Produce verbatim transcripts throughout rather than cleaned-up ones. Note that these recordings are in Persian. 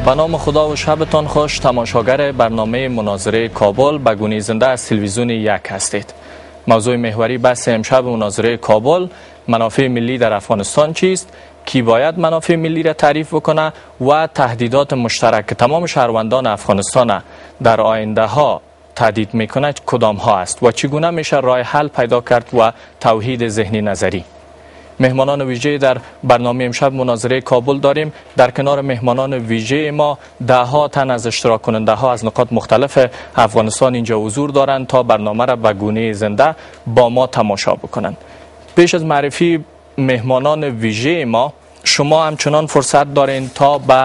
به نام خدا و شبتان خوش. تماشاگر برنامه مناظره کابل به گونه زنده از تلویزیون یک هستید. موضوع محوری بحث امشب مناظره کابل: منافع ملی در افغانستان چیست؟ کی باید منافع ملی را تعریف بکنه و تهدیدات مشترک که تمام شهروندان افغانستان در آینده ها تهدید میکنه کدام ها است و چگونه میشه راه حل پیدا کرد و توحید ذهنی نظری. مهمانان ویژه در برنامه امشب مناظره کابل داریم. در کنار مهمانان ویژه ما ده ها تن از اشتراک کننده ها از نقاط مختلف افغانستان اینجا حضور دارند تا برنامه را به گونه زنده با ما تماشا بکنند. پیش از معرفی مهمانان ویژه ما، شما همچنان فرصت دارین تا به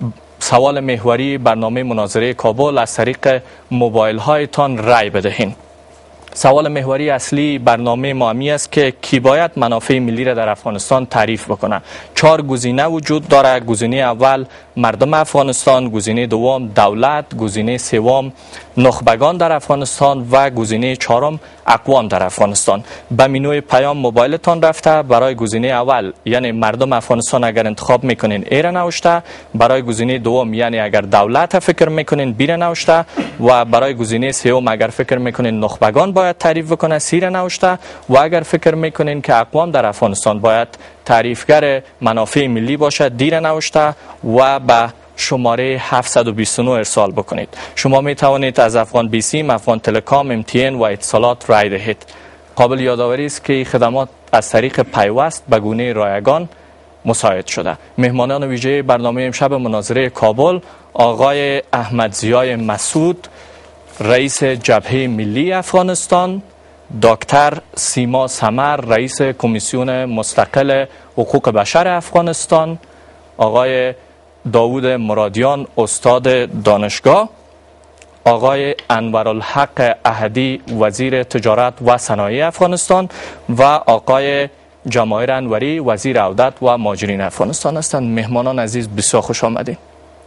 سوال محوری برنامه مناظره کابل از طریق موبایل هایتان رای بدهین. سوال محوری اصلی برنامه ما همی است که کی باید منافع ملی را در افغانستان تعریف بکنه. چهار گزینه وجود داره. گزینه اول مردم افغانستان، گزینه دوم دولت، گزینه سوم نخبگان در افغانستان و گزینه چهارم اقوام در افغانستان. به منوی پیام موبایلتان رفته برای گزینه اول یعنی مردم افغانستان اگر انتخاب میکنین ایره نوشته، برای گزینه دوم یعنی اگر دولت فکر میکنین بیره نوشته و برای گزینه سوم اگر فکر میکنین نخبگان باید تعریف بکنه سیره نوشته و اگر فکر میکنین که اقوام در افغانستان باید تعریفگر منافع ملی باشد دیر نوشته و به شماره هفتصد و بیست و نه ارسال بکنید. شما می توانید از افغان بی سیم، افغان تلکام، ام تی ان و اتصالات رای دهید. قابل یادآوری است که خدمات از طریق پیوست به گونه رایگان مساعد شده. مهمانان ویژه برنامه امشب مناظره کابل: آقای احمد ضیای مسعود، رئیس جبهه ملی افغانستان، دکتر سیما سمر، رئیس کمیسیون مستقل حقوق بشر افغانستان، آقای داوود مرادیان، استاد دانشگاه، آقای انورالحق احدی، وزیر تجارت و صنایع افغانستان و آقای جماهیر انوری، وزیر عودت و مهاجرین افغانستان هستند. مهمانان عزیز بسیار خوش آمدید.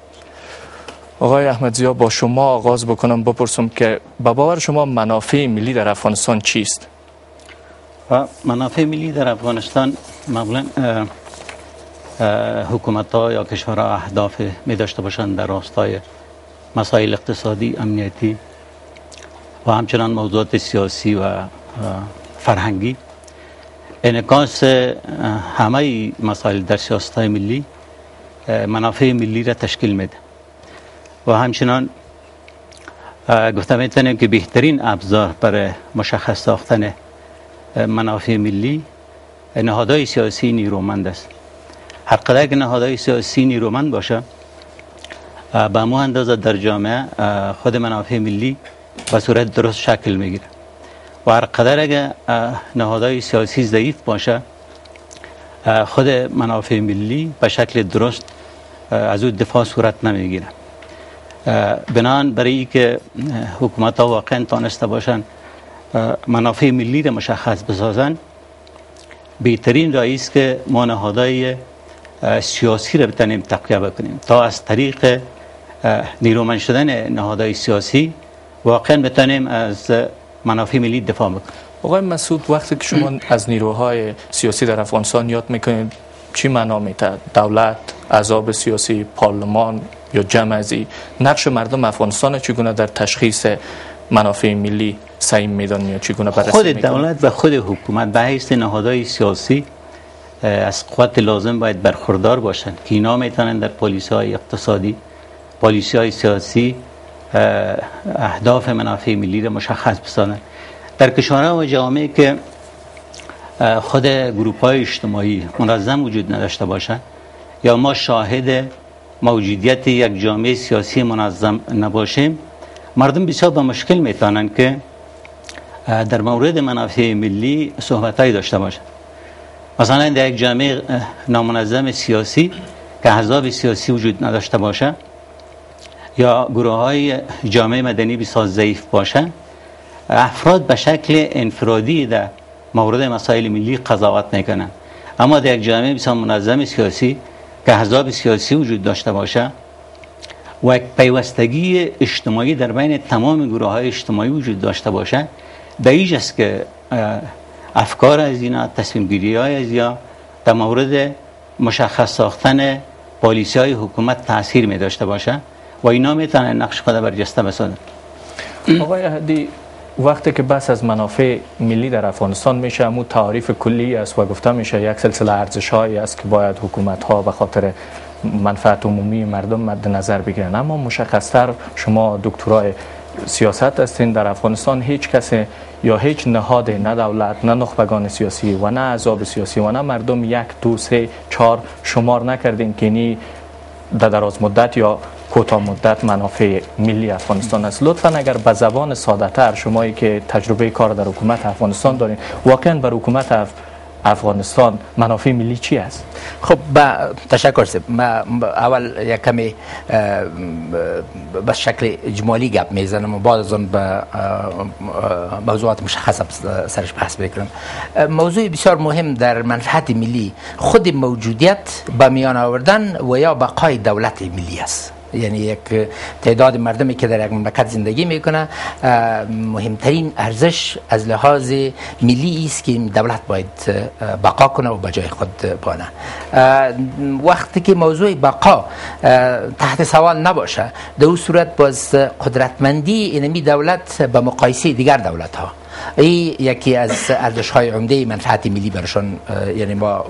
آقای احمد ضیا، با شما آغاز بکنم، بپرسم که به باور شما منافع ملی در افغانستان چیست؟ منافع ملی در افغانستان معمولا حکومت ها یا کشورها اهداف می داشته باشند در راستای مسائل اقتصادی، امنیتی و همچنان موضوعات سیاسی و فرهنگی. انعکاس همه مسائل در سیاست های ملی منافع ملی را تشکیل میده و همچنان گفته میتونیم که بهترین ابزار برای مشخص ساختن منافع ملی نهادهای سیاسی نیرومند است. هر قدر که نهادهای سیاسی نیرومند باشه به مو اندازه در جامعه خود منافع ملی به صورت درست شکل میگیره و هر قدر اگه نهادهای سیاسی ضعیف باشه خود منافع ملی به شکل درست از او دفاع صورت نمیگیره. بنان برای که حکومت ها واقعا تانسته باشن منافع ملی را مشخص بسازن، بهترین راهی است که ما نهادهای سیاسی را بتونیم تقویه بکنیم تا از طریق نیرومند شدن نهادهای سیاسی واقعا بتونیم از منافع ملی دفاع بکنیم. آقای مسعود، وقتی که شما از نیروهای سیاسی در افغانستان یاد میکنید چی معنا میده؟ دولت، احزاب سیاسی، پارلمان یا جمعی، نقش مردم افغانستان چگونه در تشخیص منافع ملی سعی میدن یا چگونه بررسی خود میکنن؟ دولت و خود حکومت به حیث نهادهای سیاسی از قوت لازم باید برخوردار باشند که اینا میتونن در پالیسی های اقتصادی، پالیسی های سیاسی اهداف منافع ملی را مشخص بسازن. در کشورها و جوامعی که خود گروپ های اجتماعی منظم وجود نداشته باشند یا ما شاهد موجودیت یک جامعه سیاسی منظم نباشیم، مردم بسیار به مشکل میتونن که در مورد منافع ملی صحبتایی داشته باشند. مثلا در یک جامعه نامنظم سیاسی که احزاب سیاسی وجود نداشته باشه یا گروه های جامعه مدنی بسیار ضعیف باشه، افراد به شکل انفرادی در مورد مسائل ملی قضاوت میکنن. اما در یک جامعه بسیار منظم سیاسی که احزاب سیاسی وجود داشته باشه و یک پیوستگی اجتماعی در بین تمام گروه های اجتماعی وجود داشته باشه، در اینجا است که افکار از اینا، تصمیم گیری های از یا در مورد مشخص ساختن پالیسی های حکومت تاثیر می داشته باشه و اینا میتونه نقش خود برجسته بسازه. آقای احدی، وقتی که بحث از منافع ملی در افغانستان میشه، همون تعریف کلی است و گفته میشه یک سلسله ارزش‌هایی است که باید حکومت‌ها به خاطر منفعت عمومی مردم مد نظر بگیرن. اما مشخص‌تر شما دکترای سیاست هستین، در افغانستان هیچ کسی یا هیچ نهاد، نه دولت، نه نخبگان سیاسی و نه احزاب سیاسی و نه مردم یک دو سه چهار شمار نکردین که اینی در دراز مدت یا کوتاه مدت منافع ملی افغانستان است. لطفاً اگر به زبان ساده تر، شمایی که تجربه کار در حکومت افغانستان دارین، واقعاً بر حکومت اف... افغانستان منافع ملی چی است؟ خب با تشکر سب ما اول یک کمی به شکل اجمالی گپ میزنم و بعد از آن به موضوعات مشخص سرش بحث بکنم. موضوع بسیار مهم در منفعت ملی خود موجودیت به میان آوردن و یا بقای دولت ملی است. یعنی یک تعداد مردمی که در یک مملکت زندگی میکنه، مهمترین ارزش از لحاظ ملی است که دولت باید بقا کنه و به جای خود بانه. وقتی که موضوع بقا تحت سوال نباشه، در اون صورت باز قدرتمندی اینمی دولت به مقایسه دیگر دولت ها، این یکی از ارزش‌های عمده منفعت ملی برشان یعنی ما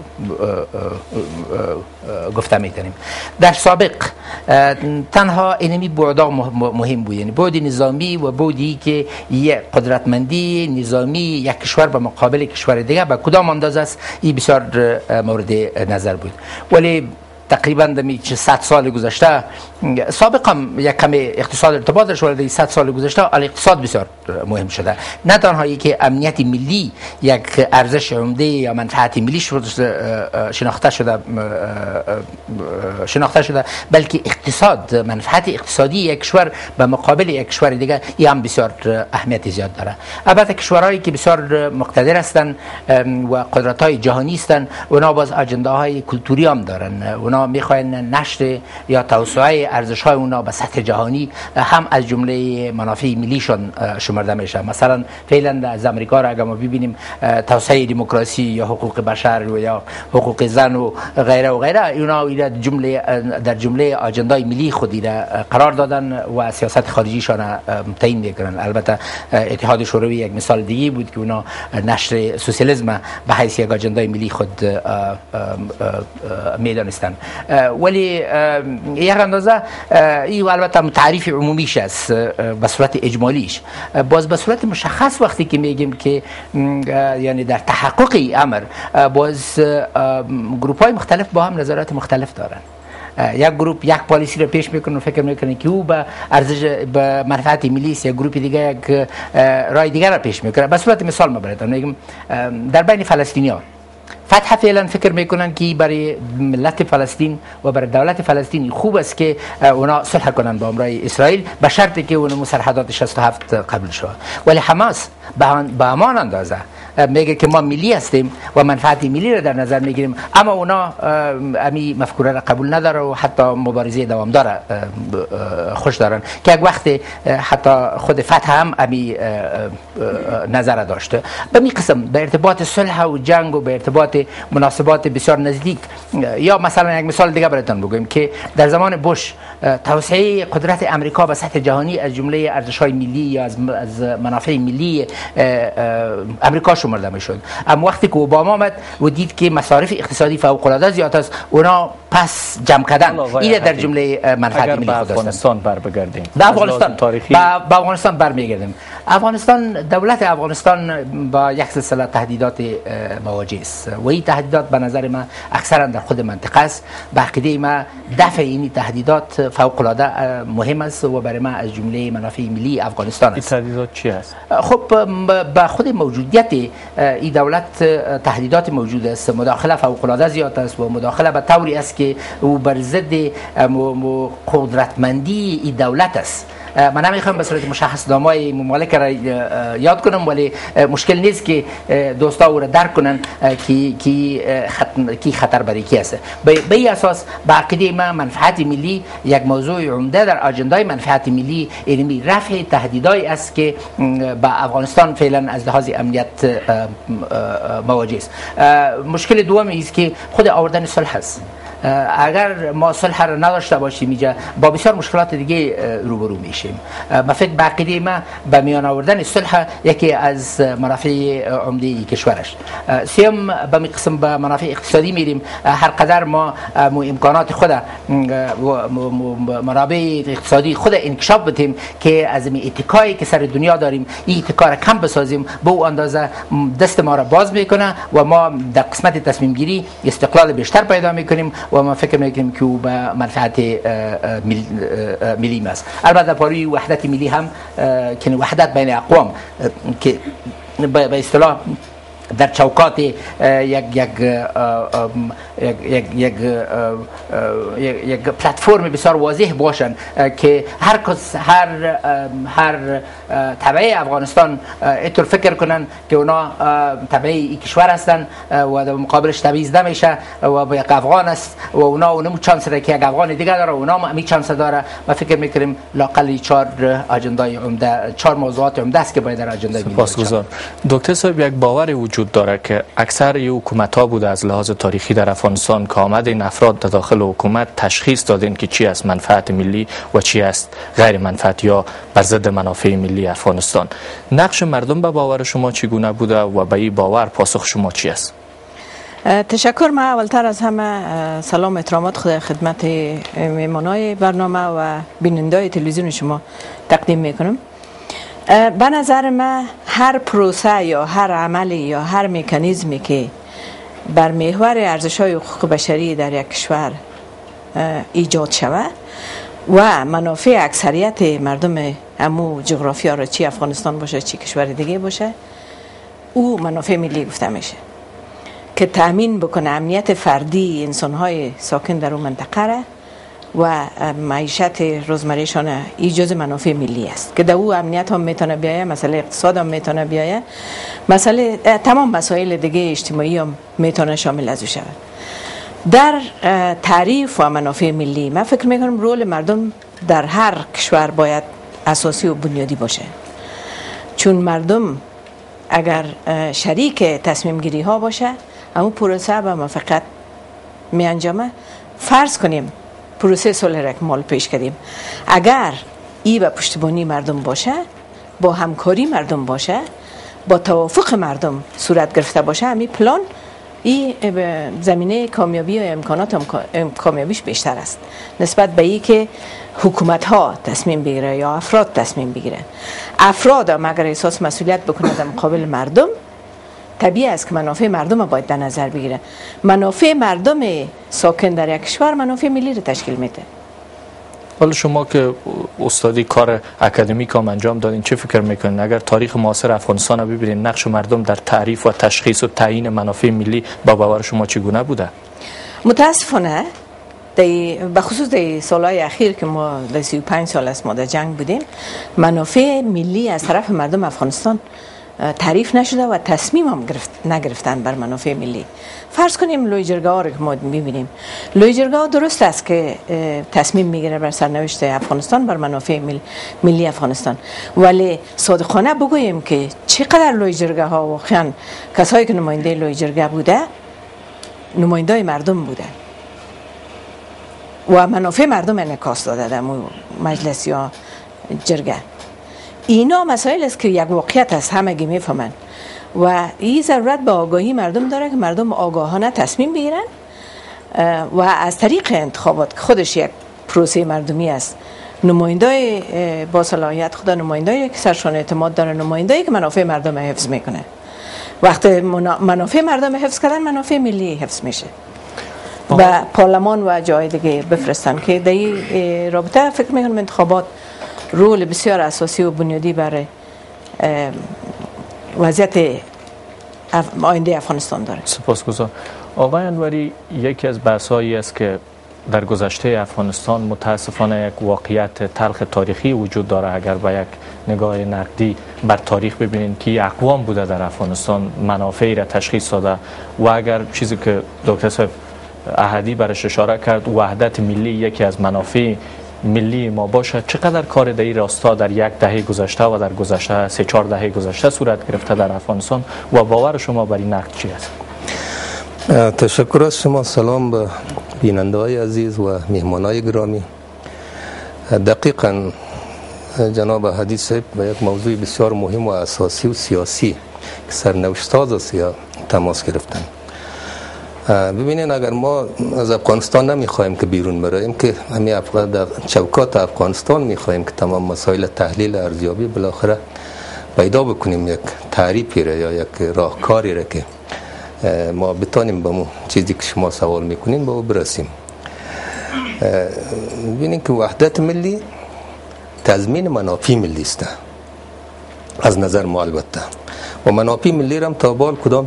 گفته میتونیم. در سابق تنها اینمی بعدا مهم بود، یعنی بعد نظامی و بعدی که یک قدرتمندی نظامی یک کشور به مقابل کشور دیگر به کدام اندازه است، این بسیار مورد نظر بود. ولی تقریبا دمی صد سال گذشته، سابق هم یک کمی اقتصاد ارتباط داشت، ولی صد سال گذشته اقتصاد بسیار مهم شده. نه تنها ای که امنیت ملی یک ارزش عمده یا منفعت ملی شناخته شده شناخته شده بلکه اقتصاد، منفعت اقتصادی یک کشور به مقابل یک کشور دیگه این هم بسیار اهمیت زیاد داره. البته کشورهایی که بسیار مقتدر هستند و قدرت‌های جهانی هستند، اونا باز اجنداهای کلتوری هم دارن، اونا میخواین نشر یا توسعه ارزش‌های اونا به سطح جهانی هم از جمله منافع ملیشون شمرده میشه. مثلا فعلا از امریکا را اگر ما ببینیم، توسعه دموکراسی یا حقوق بشر و یا حقوق زن و غیره و غیره، اونا در جمله در جمله اجندای ملی خودی را قرار دادن و سیاست خارجیشان تعیین میکنن. البته اتحاد شوروی یک مثال دیگه بود که اونا نشر سوسیالیسم به حیث یک اجندای ملی خود میدانستن. ولی یک اندازه این البته تعریف عمومیش است به صورت اجمالیش. باز به صورت مشخص وقتی که میگیم که یعنی در تحقق این امر، باز گروپ های مختلف با هم نظرات مختلف دارن. یک گروپ یک پالیسی رو پیش میکنه و فکر میکنه که او به ارزش به منفعت ملی است، یک گروپ دیگه یک رای دیگر رو پیش میکنه. به صورت مثال ما براتون میگم، در بین فلسطینیان فتح فعلا فکر میکنن که برای ملت فلسطین و برای دولت فلسطین خوب است که اونا صلح کنن با امرای اسرائیل به شرطی که اون مصالحات شصت و هفت قبول شود. ولی حماس به همان اندازه میگه که ما ملی هستیم و منفعت ملی را در نظر میگیریم، اما اونا امی مفکوره را قبول نداره و حتی مبارزه دوامدار خوش دارن که یک وقت حتی خود فتح هم امی نظر داشته. به می قسم به ارتباط صلح و جنگ و به ارتباط مناسبات بسیار نزدیک، یا مثلا یک مثال دیگه براتون بگم که در زمان بوش توسعه قدرت امریکا به سطح جهانی از جمله ارزش‌های ملی یا از منافع ملی امریکا شمرده میشد. اما وقتی که اوباما آمد و دید که مصارف اقتصادی فوق‌العاده زیاد است، اونا پس جمع کردن. این در جمله منفعت ملی خود است. افغانستان بر بگردیم، به افغانستان تاریخی به افغانستان برمیگردیم. افغانستان، دولت افغانستان با یک سلسله تهدیدات مواجه است و این تهدیدات به نظر من اکثرا در خود منطقه است. به عقیده من دفع این تهدیدات فوق‌العاده مهم است و برای من از جمله منافع ملی افغانستان است. این تهدیدات چی است؟ خب به خود موجودیت این دولت تهدیدات موجود است. مداخله فوق‌العاده زیاد است و مداخله به طوری است که او بر ضد قدرتمندی این دولت است. من نمیخوام به صورت مشخص نامای ممالک را یاد کنم، ولی مشکل نیست که دوستا او را درک کنن که کی خطر کی خطر برای کی است. به این اساس به عقیده من منفعت ملی یک موضوع عمده در اجندای منفعت ملی اینمی رفع تهدیدایی است که به افغانستان فعلا از لحاظ امنیت مواجه است. مشکل دوم است که خود آوردن صلح است. اگر ما صلح را نداشته باشیم اینجا با بسیار مشکلات دیگه روبرو میشیم. ما فکر به عقیده ما به میان آوردن صلح یکی از منافع عمده کشورش. سیم به قسم به منافع اقتصادی میریم، هر قدر ما امکانات خود منابع اقتصادی خود انکشاف بدیم که از این اتکایی که سر دنیا داریم این اتکا را کم بسازیم، به او اندازه دست ما را باز میکنه و ما در قسمت تصمیم گیری استقلال بیشتر پیدا میکنیم و ما فکر میکنیم که او به منفعت ملی است. البته پاروی وحدت ملی هم که وحدت بین اقوام که به اصطلاح در چوکات یک یک یک یک یک پلتفرم بسیار واضح باشن که هر کس هر هر تبع افغانستان اینطور فکر کنن که اونا تبع این کشور هستن و در مقابلش تبعیض نمیشه و با یک افغان است و اونا اونم چانس داره که یک افغان دیگه داره و اونا هم همین چانس داره. ما فکر میکنیم لاقل چهار اجندای عمده، چهار موضوعات عمده است که باید در اجنده ملی باشه. دکتر صاحب، یک باور وجود داره که اکثر ی حکومت ها بوده از لحاظ تاریخی در افغانستان که آمد این افراد در داخل حکومت تشخیص دادن که چی است منفعت ملی و چی است غیر منفعت یا بر ضد منافع ملی افغانستان. نقش مردم به باور شما چگونه بوده و به این باور پاسخ شما چی است؟ تشکر. من اولتر از همه سلام احترامات خود خدمت میهمانای برنامه و بینندای تلویزیون شما تقدیم میکنم. به نظر من هر پروسه یا هر عملی یا هر مکانیزمی که بر محور ارزش‌های حقوق بشری در یک کشور ایجاد شود و منافع اکثریت مردم همو جغرافیا را، چی افغانستان باشه چی کشور دیگه باشه، او منافع ملی گفته میشه که تأمین بکنه امنیت فردی انسان‌های ساکن در اون منطقه را و معیشت روزمرهشان. این جز منافع ملی است که در او امنیت هم میتونه بیایه، مسئله اقتصاد هم میتونه بیایه، مسئله تمام مسائل دیگه اجتماعی هم میتونه شامل از او شود. در تعریف و منافع ملی من فکر میکنم رول مردم در هر کشور باید اساسی و بنیادی باشه، چون مردم اگر شریک تصمیم گیری ها باشه اما پروسه به موافقت می انجامه. فرض کنیم پروسه صلح را که مال پیش کردیم، اگر ای به پشتیبانی مردم باشه، با همکاری مردم باشه، با توافق مردم صورت گرفته باشه، همین پلان این زمینه کامیابی و امکانات هم کامیابیش بیشتر است نسبت به این که حکومت ها تصمیم بگیره یا افراد تصمیم بگیره. افراد هم اگر احساس مسئولیت بکنه در مقابل مردم، طبیعی است که منافع مردم باید در نظر بگیره. منافع مردم ساکن در یک کشور منافع ملی رو تشکیل میده. حالا شما که استادی کار اکادمیک هم انجام دادین، چه فکر میکنین اگر تاریخ معاصر افغانستان رو ببینین، نقش مردم در تعریف و تشخیص و تعیین منافع ملی با باور شما چگونه بوده؟ متاسفانه به خصوص در سالهای اخیر که ما در سی و پنج سال است ما در جنگ بودیم، منافع ملی از طرف مردم افغانستان تعریف نشده و تصمیم هم گرفت نگرفتن بر منافع ملی. فرض کنیم لوی جرگه ها رو که ما میبینیم، لوی جرگه ها درست است که تصمیم میگیره بر سرنوشت افغانستان، بر منافع ملی, ملی افغانستان، ولی صادقانه بگوییم که چقدر لوی جرگه ها واقعا کسایی که نماینده لوی جرگه بوده نماینده مردم بوده و منافع مردم انعکاس داده در مجلس یا جرگه. اینا مسائل است که یک واقعیت است، همگی میفهمن و این ضرورت به آگاهی مردم داره که مردم آگاهانه تصمیم بگیرن و از طریق انتخابات که خودش یک پروسه مردمی است، نمایندای با صلاحیت خدا، نمایندایی که سرشان اعتماد داره، نمایندایی که منافع مردم حفظ میکنه. وقتی منافع مردم حفظ کردن، منافع ملی حفظ میشه و پارلمان و جای دیگه بفرستن که در این رابطه فکر میکنم انتخابات رول بسیار اساسی و بنیادی برای وضعیت آینده افغانستان داره. سپاسگزار. آقای انوری، یکی از بحث‌هایی است که در گذشته افغانستان متاسفانه یک واقعیت تلخ تاریخی وجود داره. اگر با یک نگاه نقدی بر تاریخ ببینید که اقوام بوده در افغانستان منافعی را تشخیص داده و اگر چیزی که دکتر صاحب احدی برش اشاره کرد، وحدت ملی یکی از منافع ملی ما باشه، چقدر کار در این راستا در یک دهه گذشته و در گذشته سه چهار دهه گذشته صورت گرفته در افغانستان و باور شما بر این نقد چی است؟ تشکر از شما. سلام به بیننده‌های عزیز و مهمانای گرامی، دقیقاً جناب هادی صاحب به یک موضوع بسیار مهم و اساسی و سیاسی که سرنوشت‌ساز است یا تماس گرفتن. ببینید اگر ما از افغانستان نمیخوایم که بیرون براییم، که همین در چوکات افغانستان میخوایم که تمام مسائل تحلیل ارزیابی بالاخره پیدا بکنیم، یک تعریفی را یا یک راهکاری را که ما بتانیم به مو چیزی که شما سوال میکنین به او برسیم. ببینید که وحدت ملی تضمین منافع ملی است از نظر ما، البته و منافع ملی را هم تا بال کدام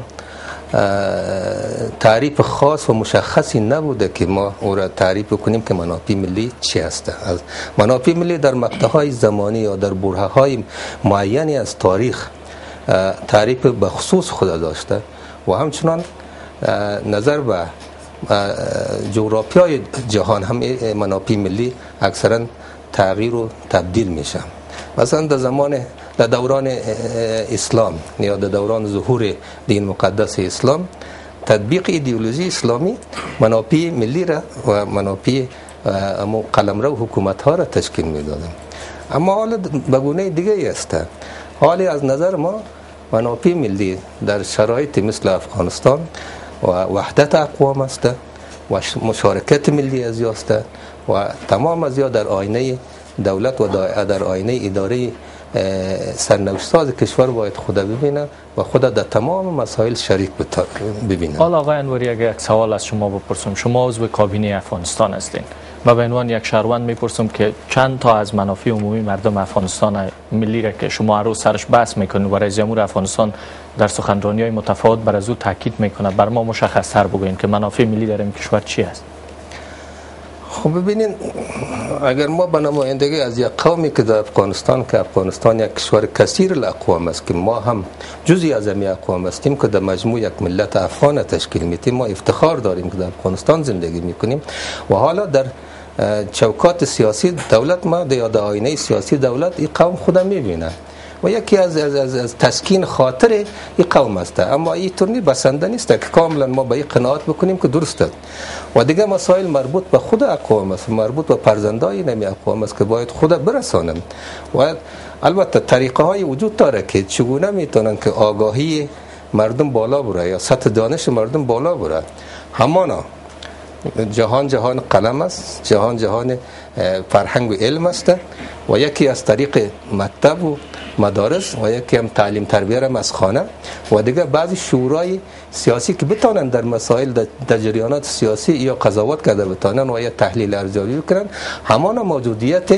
تعریف خاص و مشخصی نبوده که ما او را تعریف کنیم که منافع ملی چی است. از منافع ملی در مقطع‌های زمانی یا در برهه‌های معینی از تاریخ تعریف به خصوص خود داشته و همچنان نظر به جغرافیای جهان هم منافع ملی اکثرا تغییر و تبدیل میشه. مثلا در زمان در دوران اسلام یا در دوران ظهور دین مقدس اسلام، تطبیق ایدئولوژی اسلامی منافع ملی را و منافع قلمرو حکومت ها را تشکیل میداد. اما حال به گونه دیگه است. حالی از نظر ما منافع ملی در شرایط مثل افغانستان و وحدت اقوام است و مشارکت ملی از است و تمام از در آینه دولت و در آینه اداره سرنوشت‌ساز کشور باید خود ببینه و خود در تمام مسائل شریک ببینه. حالا آقای انوری اگر یک سوال از شما بپرسم، شما عضو کابینه افغانستان هستین و به عنوان یک شهروند میپرسم که چند تا از منافع عمومی مردم افغانستان ملی را که شما هر روز سرش بحث میکنید و رئیس جمهور افغانستان در سخنرانی‌های متفاوت بر از او تاکید میکنه، بر ما مشخص‌تر بگوین که منافع ملی در این کشور چی است؟ خب ببینین، اگر ما به نمایندگی از یک قومی که در افغانستان که افغانستان یک کشور کثیر الاقوام است که ما هم جزئی از همین اقوام هستیم که در مجموع یک ملت افغان تشکیل میدیم، ما افتخار داریم که در افغانستان زندگی میکنیم و حالا در چوکات سیاسی دولت ما یا در آینه سیاسی دولت این قوم خودم میبینه و یکی از, از, از, از تسکین خاطر این قوم است. اما این طور بسنده نیست که کاملا ما به این قناعت بکنیم که درست است و دیگه مسائل مربوط به خود اقوام است، مربوط به فرزندای نمی اقوام است که باید خود برسانند و البته طریقه های وجود داره که چگونه میتونن که آگاهی مردم بالا بره یا سطح دانش مردم بالا بره. همانا جهان جهان قلم است، جهان جهان فرهنگ و علم است و یکی از طریق مکتب و مدارس و یکی هم تعلیم تربیه را از خانه و دیگه بعضی شورای سیاسی که بتونن در مسائل در جریانات سیاسی یا قضاوت کرده بتونن و یا تحلیل ارزیابی کنن. همان موجودیت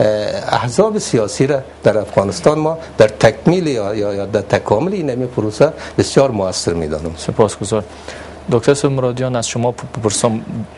احزاب سیاسی را در افغانستان ما در تکمیل یا یا در تکامل این پروسه بسیار موثر میدانم. سپاسگزار. دکتر صاحب مرادیان، از شما بپرسم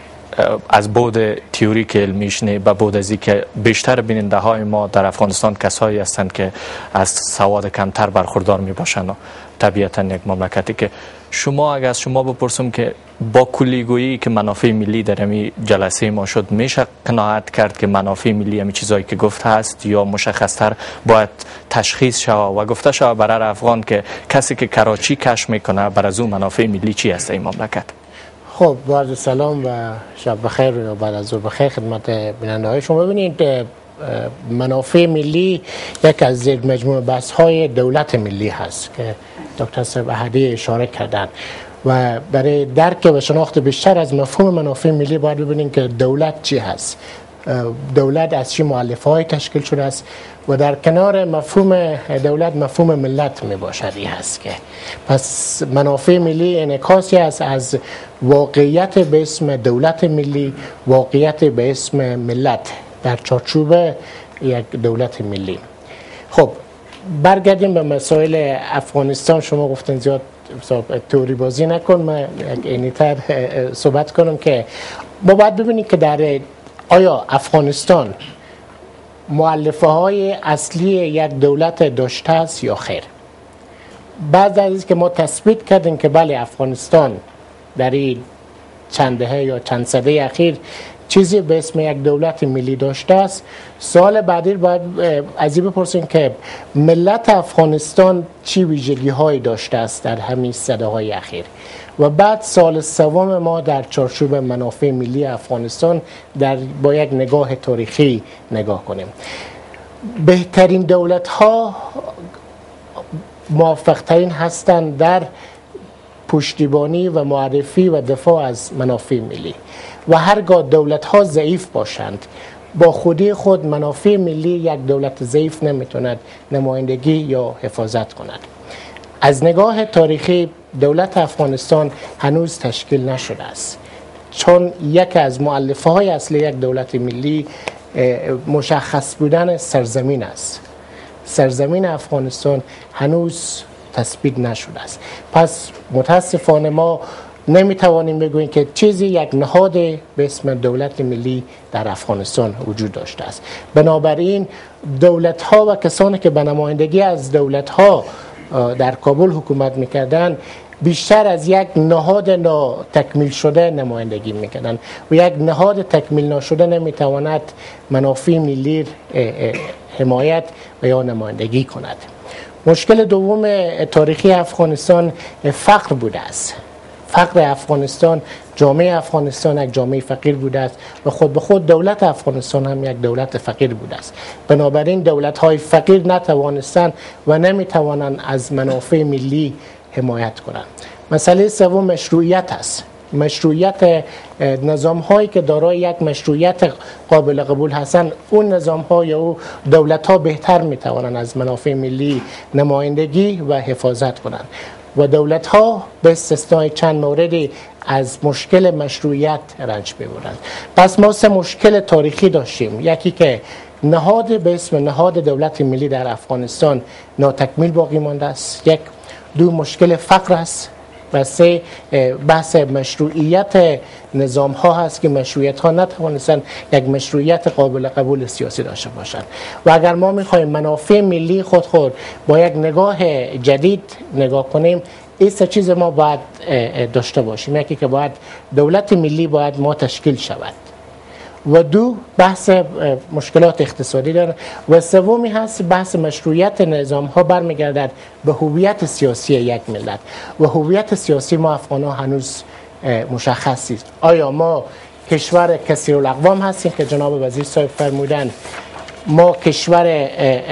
از بعد تئوریک علمیش نه به بعد از اینکه بیشتر بیننده های ما در افغانستان کسایی هستند که از سواد کمتر برخوردار می باشند و طبیعتا یک مملکتی که شما اگر از شما بپرسم که با کلیگویی که منافع ملی در این جلسه ما شد، میشه قناعت کرد که منافع ملی همین چیزایی که گفته است یا مشخصتر باید تشخیص شود و گفته شود برای افغان که کسی که کراچی کشف میکنه بر از اون منافع ملی چی است این مملکت؟ خب با سلام و شب بخیر و بعد از ظهر بخیر خدمت بیننده های شما. ببینید منافع ملی یک از زیر مجموعه بحث های دولت ملی هست که دکتر صاحب احدی اشاره کردن و برای درک و شناخت بیشتر از مفهوم منافع ملی باید ببینیم که دولت چی هست، دولت از چه مؤلفه های تشکیل شده است و در کنار مفهوم دولت مفهوم ملت می باشد. این هست که پس منافع ملی انعکاسی است از واقعیت به اسم دولت ملی، واقعیت به اسم ملت در چارچوب یک دولت ملی. خب برگردیم به مسائل افغانستان. شما گفتن زیاد تئوری بازی نکن، من یک اینیتر صحبت کنم که ما باید ببینیم که در آیا افغانستان مؤلفه های اصلی یک دولت داشته است یا خیر. بعد از اینکه ما تثبیت کردیم که بله افغانستان در این چند دهه یا چند سده اخیر چیزی به اسم یک دولت ملی داشته است. سال بعدی باید از این بپرسیم که ملت افغانستان چی ویژگی هایی داشته است در همین سده‌های اخیر و بعد سال سوم ما در چارچوب منافع ملی افغانستان در با یک نگاه تاریخی نگاه کنیم. بهترین دولت ها موفق ترین هستند در پشتیبانی و معرفی و دفاع از منافع ملی و هرگاه دولت ها ضعیف باشند با خودی خود منافع ملی یک دولت ضعیف نمیتوند نمایندگی یا حفاظت کند. از نگاه تاریخی دولت افغانستان هنوز تشکیل نشده است، چون یک از مؤلفه های اصلی یک دولت ملی مشخص بودن سرزمین است. سرزمین افغانستان هنوز تثبیت نشده است. پس متاسفانه ما نمیتوانیم بگوییم که چیزی یک نهاد به اسم دولت ملی در افغانستان وجود داشته است. بنابراین دولت ها و کسانی که به نمایندگی از دولت ها در کابل حکومت میکردن بیشتر از یک نهاد ناتکمیل شده نمایندگی میکردن و یک نهاد تکمیل نشده نمیتواند منافع ملی حمایت و یا نمایندگی کند. مشکل دوم تاریخی افغانستان فقر بوده است. فقر افغانستان، جامعه افغانستان یک جامعه فقیر بوده است و خود به خود دولت افغانستان هم یک دولت فقیر بوده است. بنابراین دولت های فقیر نتوانستند و نمیتوانند از منافع ملی حمایت کنند. مسئله سوم مشروعیت است. مشروعیت نظام هایی که دارای یک مشروعیت قابل قبول هستند، اون نظام ها یا او دولت ها بهتر میتوانند از منافع ملی نمایندگی و حفاظت کنند و دولت ها به استثنای چند موردی از مشکل مشروعیت رنج ببرند. پس ما سه مشکل تاریخی داشتیم. یکی که نهاد به اسم نهاد دولت ملی در افغانستان ناتکمیل باقی مانده است. یک دو مشکل فقر است و سه بحث مشروعیت نظام ها هست که مشروعیت ها نتوانستند یک مشروعیت قابل قبول سیاسی داشته باشند. و اگر ما میخوایم منافع ملی خود خود با یک نگاه جدید نگاه کنیم، این سه چیز ما باید داشته باشیم. یکی که باید دولت ملی باید ما تشکیل شود و دو بحث مشکلات اقتصادی دارد و سومی هست بحث مشروعیت نظام ها برمیگردد به هویت سیاسی یک ملت و هویت سیاسی ما افغان ها هنوز مشخص است. آیا ما کشور کثیرالاقوام هستیم که جناب وزیر صاحب فرمودن ما کشور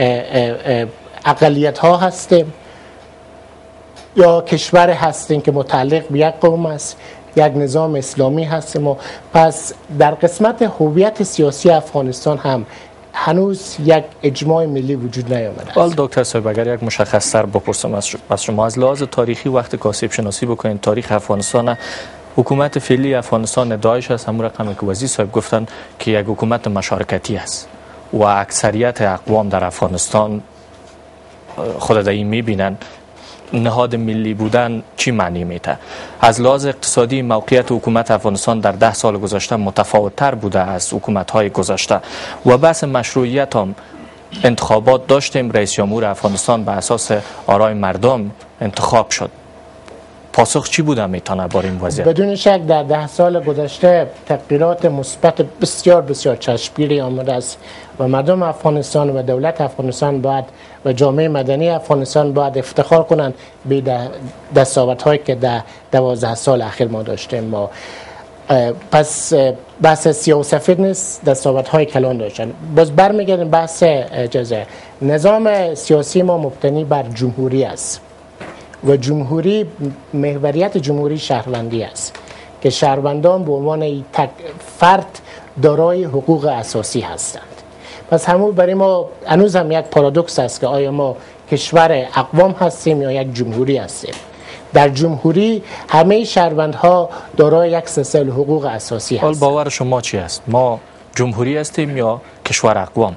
اقلیت ها هستیم یا کشور هستیم که متعلق به یک قوم است، یک نظام اسلامی هستیم؟ و پس در قسمت هویت سیاسی افغانستان هم هنوز یک اجماع ملی وجود نیامده است. ولی دکتر صاحب اگر یک مشخص تر بپرسم از شما، از لحاظ تاریخی وقت کاسب شناسی بکنید تاریخ افغانستان، حکومت فعلی افغانستان ادعایش است همون رقمی که وزیر صاحب گفتن که یک حکومت مشارکتی است و اکثریت اقوام در افغانستان خود در این میبینن نهاد ملی بودن چی معنی میده. از لحاظ اقتصادی موقعیت حکومت افغانستان در ده سال گذشته متفاوت تر بوده از حکومت های گذشته و بحث مشروعیت هم انتخابات داشتیم، رئیس جمهور افغانستان بر اساس آرای مردم انتخاب شد. پاسخ چی بوده میتونه بر این وضعیت؟ بدون شک در ده سال گذشته تغییرات مثبت بسیار بسیار چشمگیری آمده است و مردم افغانستان و دولت افغانستان باید و جامعه مدنی افغانستان باید افتخار کنند به دستاوردهایی که در دوازده سال اخیر ما داشتیم. ما پس بحث سیاه و سفید نیست، دستاوردهای کلان داشتن. باز برمیگردیم بحث اجازه نظام سیاسی ما مبتنی بر جمهوری است و جمهوری محوریت جمهوری شهروندی است که شهروندان به عنوان تک فرد دارای حقوق اساسی هستند. پس همون برای ما هنوز هم یک پارادوکس است که آیا ما کشور اقوام هستیم یا یک جمهوری هستیم. در جمهوری همه شهروندها دارای یک سلسله حقوق اساسی هستند. باور شما چی است؟ ما جمهوری هستیم یا کشور اقوام؟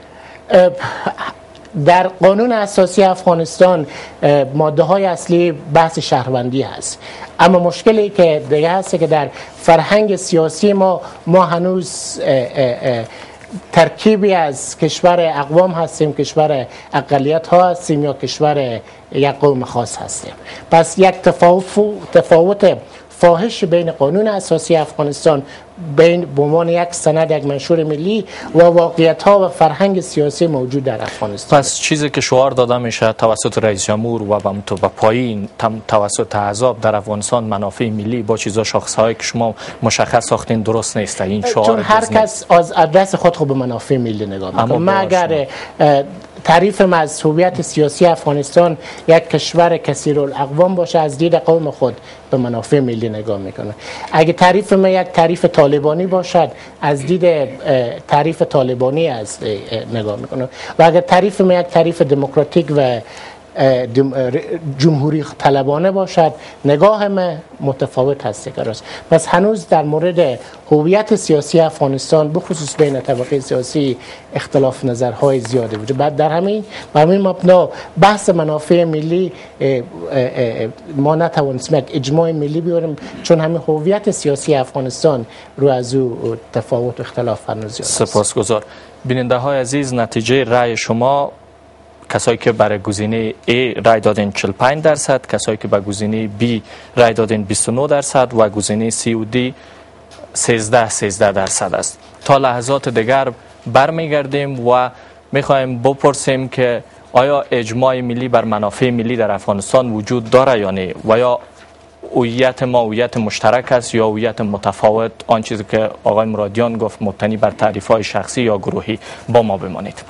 در قانون اساسی افغانستان ماده های اصلی بحث شهروندی هست، اما مشکلی که دیگه هست که در فرهنگ سیاسی ما ما هنوز ترکیبی از کشور اقوام هستیم، کشور اقلیت ها هستیم یا کشور یک قوم خاص هستیم. پس یک تفاوت تفاوت فاحش بین قانون اساسی افغانستان بین به عنوان یک سند، یک منشور ملی و واقعیت ها و فرهنگ سیاسی موجود در افغانستان. پس چیزی که شعار داده میشه توسط رئیس جمهور و به پایین توسط احزاب در افغانستان منافع ملی با چیزا شاخصهایی که شما مشخص ساختین درست نیست. این شعار چون هر کس از ادرس خود خود به منافع ملی نگاه میکنه. ما اگر تعریف ما از هویت سیاسی افغانستان یک کشور کثیرالاقوام باشه، از دید قوم خود به منافع ملی نگاه میکنه. اگه تعریف ما یک تعریف طالبانی باشد، از دید تعریف طالبانی از نگاه میکنه. و اگر تعریف ما یک تعریف دموکراتیک و جمهوری طلبانه باشد، نگاه ما متفاوت هست. پس هنوز در مورد هویت سیاسی افغانستان بخصوص بین طبقه سیاسی اختلاف نظرهای زیاده وجود. بعد در همین بر همین مبنا بحث منافع ملی ما نتوانستیم یک اجماع ملی بیاریم، چون همین هویت سیاسی افغانستان رو از او تفاوت و اختلاف هنوز زیاد است. سپاسگزار. بیننده های عزیز، نتیجه رأی شما: کسایی که برای گزینه A رای دادن چهل و پنج درصد، کسایی که به گزینه B رای دادن بیست و نه درصد و گزینه C و D سیزده سیزده درصد است. تا لحظات دیگر برمیگردیم و میخوایم بپرسیم که آیا اجماع ملی بر منافع ملی در افغانستان وجود داره یا نه، و یا هویت ما هویت مشترک است یا هویت متفاوت، آن چیزی که آقای مرادیان گفت مبتنی بر تعریف‌های شخصی یا گروهی. با ما بمانید.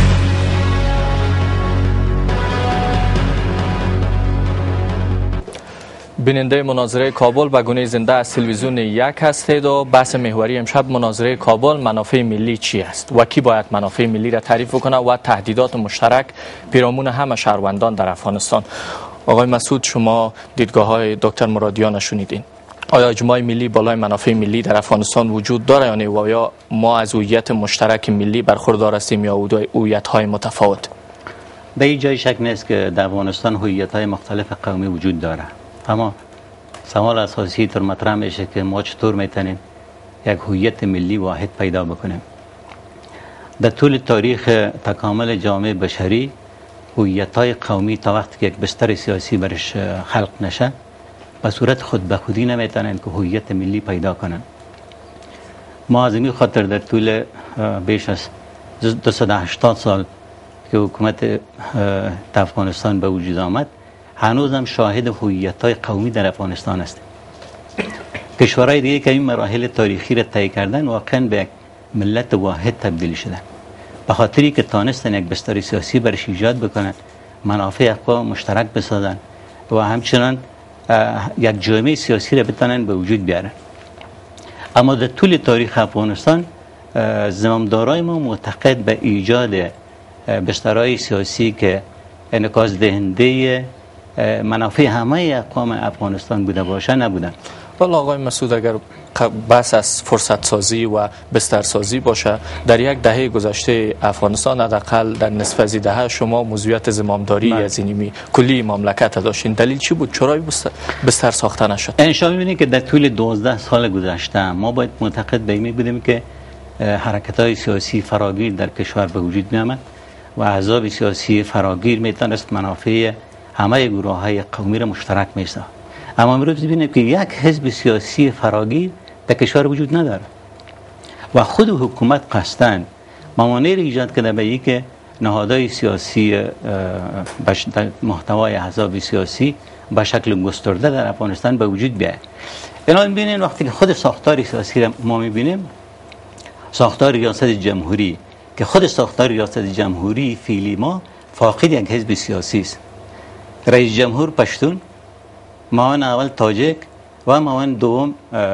بیننده مناظره کابل به گونه زنده از تلویزیون یک هستید و بحث محوری امشب مناظره کابل منافع ملی چی است و کی باید منافع ملی را تعریف کنه و تهدیدات مشترک پیرامون همه شهروندان در افغانستان. آقای مسعود، شما دیدگاه های دکتر مرادیان شنیدین. آیا اجماع ملی بالای منافع ملی در افغانستان وجود داره یا نه، و یا ما از هویت مشترک ملی برخوردار هستیم یا هویت های متفاوت؟ به این جای شک نیست که در افغانستان هویت های مختلف قومی وجود داره، اما سوال اساسی تر مطرح میشه که ما چطور میتونیم یک هویت ملی واحد پیدا بکنیم. در طول تاریخ تکامل جامعه بشری هویت‌های قومی تا وقتی که یک بستر سیاسی برش خلق نشه به صورت خود به خودی نمیتونن که هویت ملی پیدا کنن. ما از این خاطر در طول بیش از دویست و هشتاد سال که حکومت افغانستان به وجود آمد هنوز هم شاهد هویت‌های قومی در افغانستان هستیم. کشورهای دیگه که این مراحل تاریخی را طی کردن واقعا به یک ملت واحد تبدیل شدن، به خاطری که تانستن یک بستر سیاسی برش ایجاد بکنن، منافع اقوام مشترک بسازن و همچنان یک جامعه سیاسی را بتونن به وجود بیارن. اما در طول تاریخ افغانستان زمامدارای ما معتقد به ایجاد بسترهای سیاسی که انعکاس دهنده منافع همه اقوام افغانستان بوده باشه نبودن. والا آقای مسعود، اگر بحث از فرصت سازی و بستر سازی باشه، در یک دهه گذشته افغانستان حداقل در نصف از دهه شما موضوعیت زمامداری از اینمی کلی مملکت داشتین. دلیل چی بود؟ چرا بستر ساخته نشد؟ انشاء می‌بینید که در طول دوازده سال گذشته ما باید معتقد به این بودیم که حرکت‌های سیاسی فراگیر در کشور به وجود می‌آمد و احزاب سیاسی فراگیر میتونست منافع همه گروه‌های قومی را مشترک می‌سازد. اما امروز می‌بینیم که یک حزب سیاسی فراگیر در کشور وجود نداره و خود حکومت قصداً موانع را ایجاد کرده به اینکه نهادهای سیاسی در محتوای احزاب سیاسی به شکل گسترده در افغانستان به وجود بیاید. الان می‌بینید وقتی که خود ساختار سیاسی را ما می‌بینیم، ساختار ریاست جمهوری که خود ساختار ریاست جمهوری فعلی ما فاقد یک حزب سیاسی است. رئیس جمهور پشتون، معاون اول تاجک و معاون دوم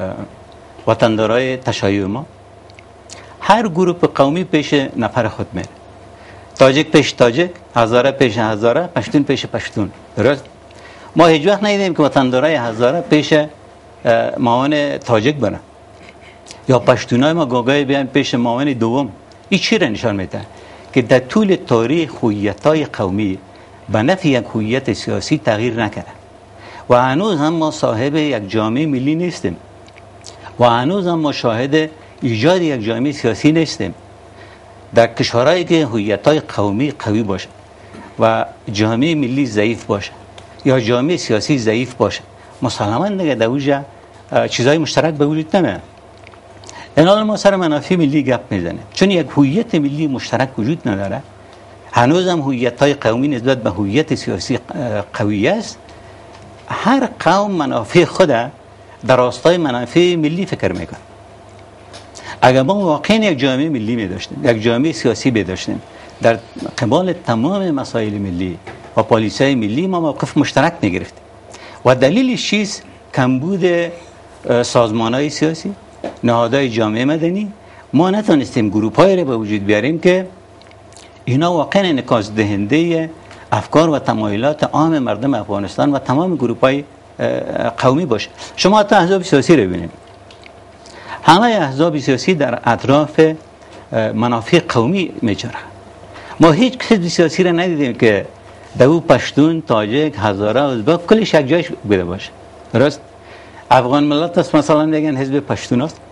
وطندارای تشیع ما. هر گروه قومی پیش نفر خود میره. تاجک پیش تاجک، هزاره پیش هزاره، پشتون پیش پشتون. درست؟ ما هیچ وقت ندیدیم که وطندارای هزاره پیش معاون تاجک برن یا پشتونای ما گاگای بیان پیش معاون دوم. این چی را نشان میده؟ که در طول تاریخ هویت‌های قومی به نفع یک هویت سیاسی تغییر نکرده و هنوز هم ما صاحب یک جامعه ملی نیستیم و هنوز هم ما شاهد ایجاد یک جامعه سیاسی نیستیم. در کشورهایی که هویت‌های قومی قوی باشه و جامعه ملی ضعیف باشه یا جامعه سیاسی ضعیف باشه، مسلماً دیگه در اونجا چیزهای مشترک به وجود نمیاد. الان ما سر منافع ملی گپ میزنیم چون یک هویت ملی مشترک وجود نداره. هنوز هم هویت‌های قومی نسبت به هویت سیاسی قوی است. هر قوم منافع خود در راستای منافع ملی فکر میکنه. اگر ما واقعا یک جامعه ملی می داشتیم، یک جامعه سیاسی می داشتیم، در قبال تمام مسائل ملی و پالیسی‌های ملی ما موقف مشترک می گرفتیم و دلیلش چیست؟ کمبود سازمان‌های سیاسی، نهادهای جامعه مدنی. ما نتونستیم گروه‌هایی را به وجود بیاریم که اینا واقعا انعکاس دهنده افکار و تمایلات عام مردم افغانستان و تمام گروه‌های قومی باشه. شما حتی احزاب سیاسی رو ببینید، همه احزاب سیاسی در اطراف منافع قومی میچرخه. ما هیچ حزب سیاسی را ندیدیم که دو پشتون، تاجک، هزاره، ازبک کلش یک جایش بوده باشه. درست؟ افغان ملت است مثلا میگن حزب پشتون است،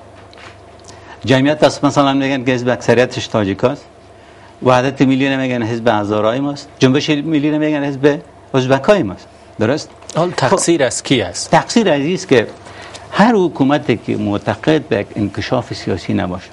جمعیت است مثلا میگن که حزب اکثریتش تاجیک است، وحدت ملی میگن حزب هزارای ماست، جنبش ملی میگن حزب ازبکای ماست. درست؟ حال تقصیر از کی است؟ تقصیر از است که هر حکومتی که معتقد به انکشاف سیاسی نباشه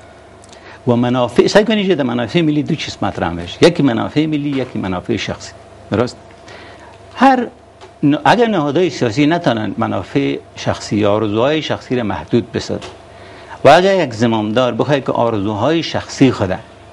و منافع سعی کنید در منافع ملی دو چیز مطرح بشه، یکی منافع ملی، یکی منافع شخصی. درست؟ هر اگر نهادهای سیاسی نتونن منافع شخصی یا آرزوهای شخصی را محدود بسازن و اگر یک زمامدار بخواد که آرزوهای شخصی خود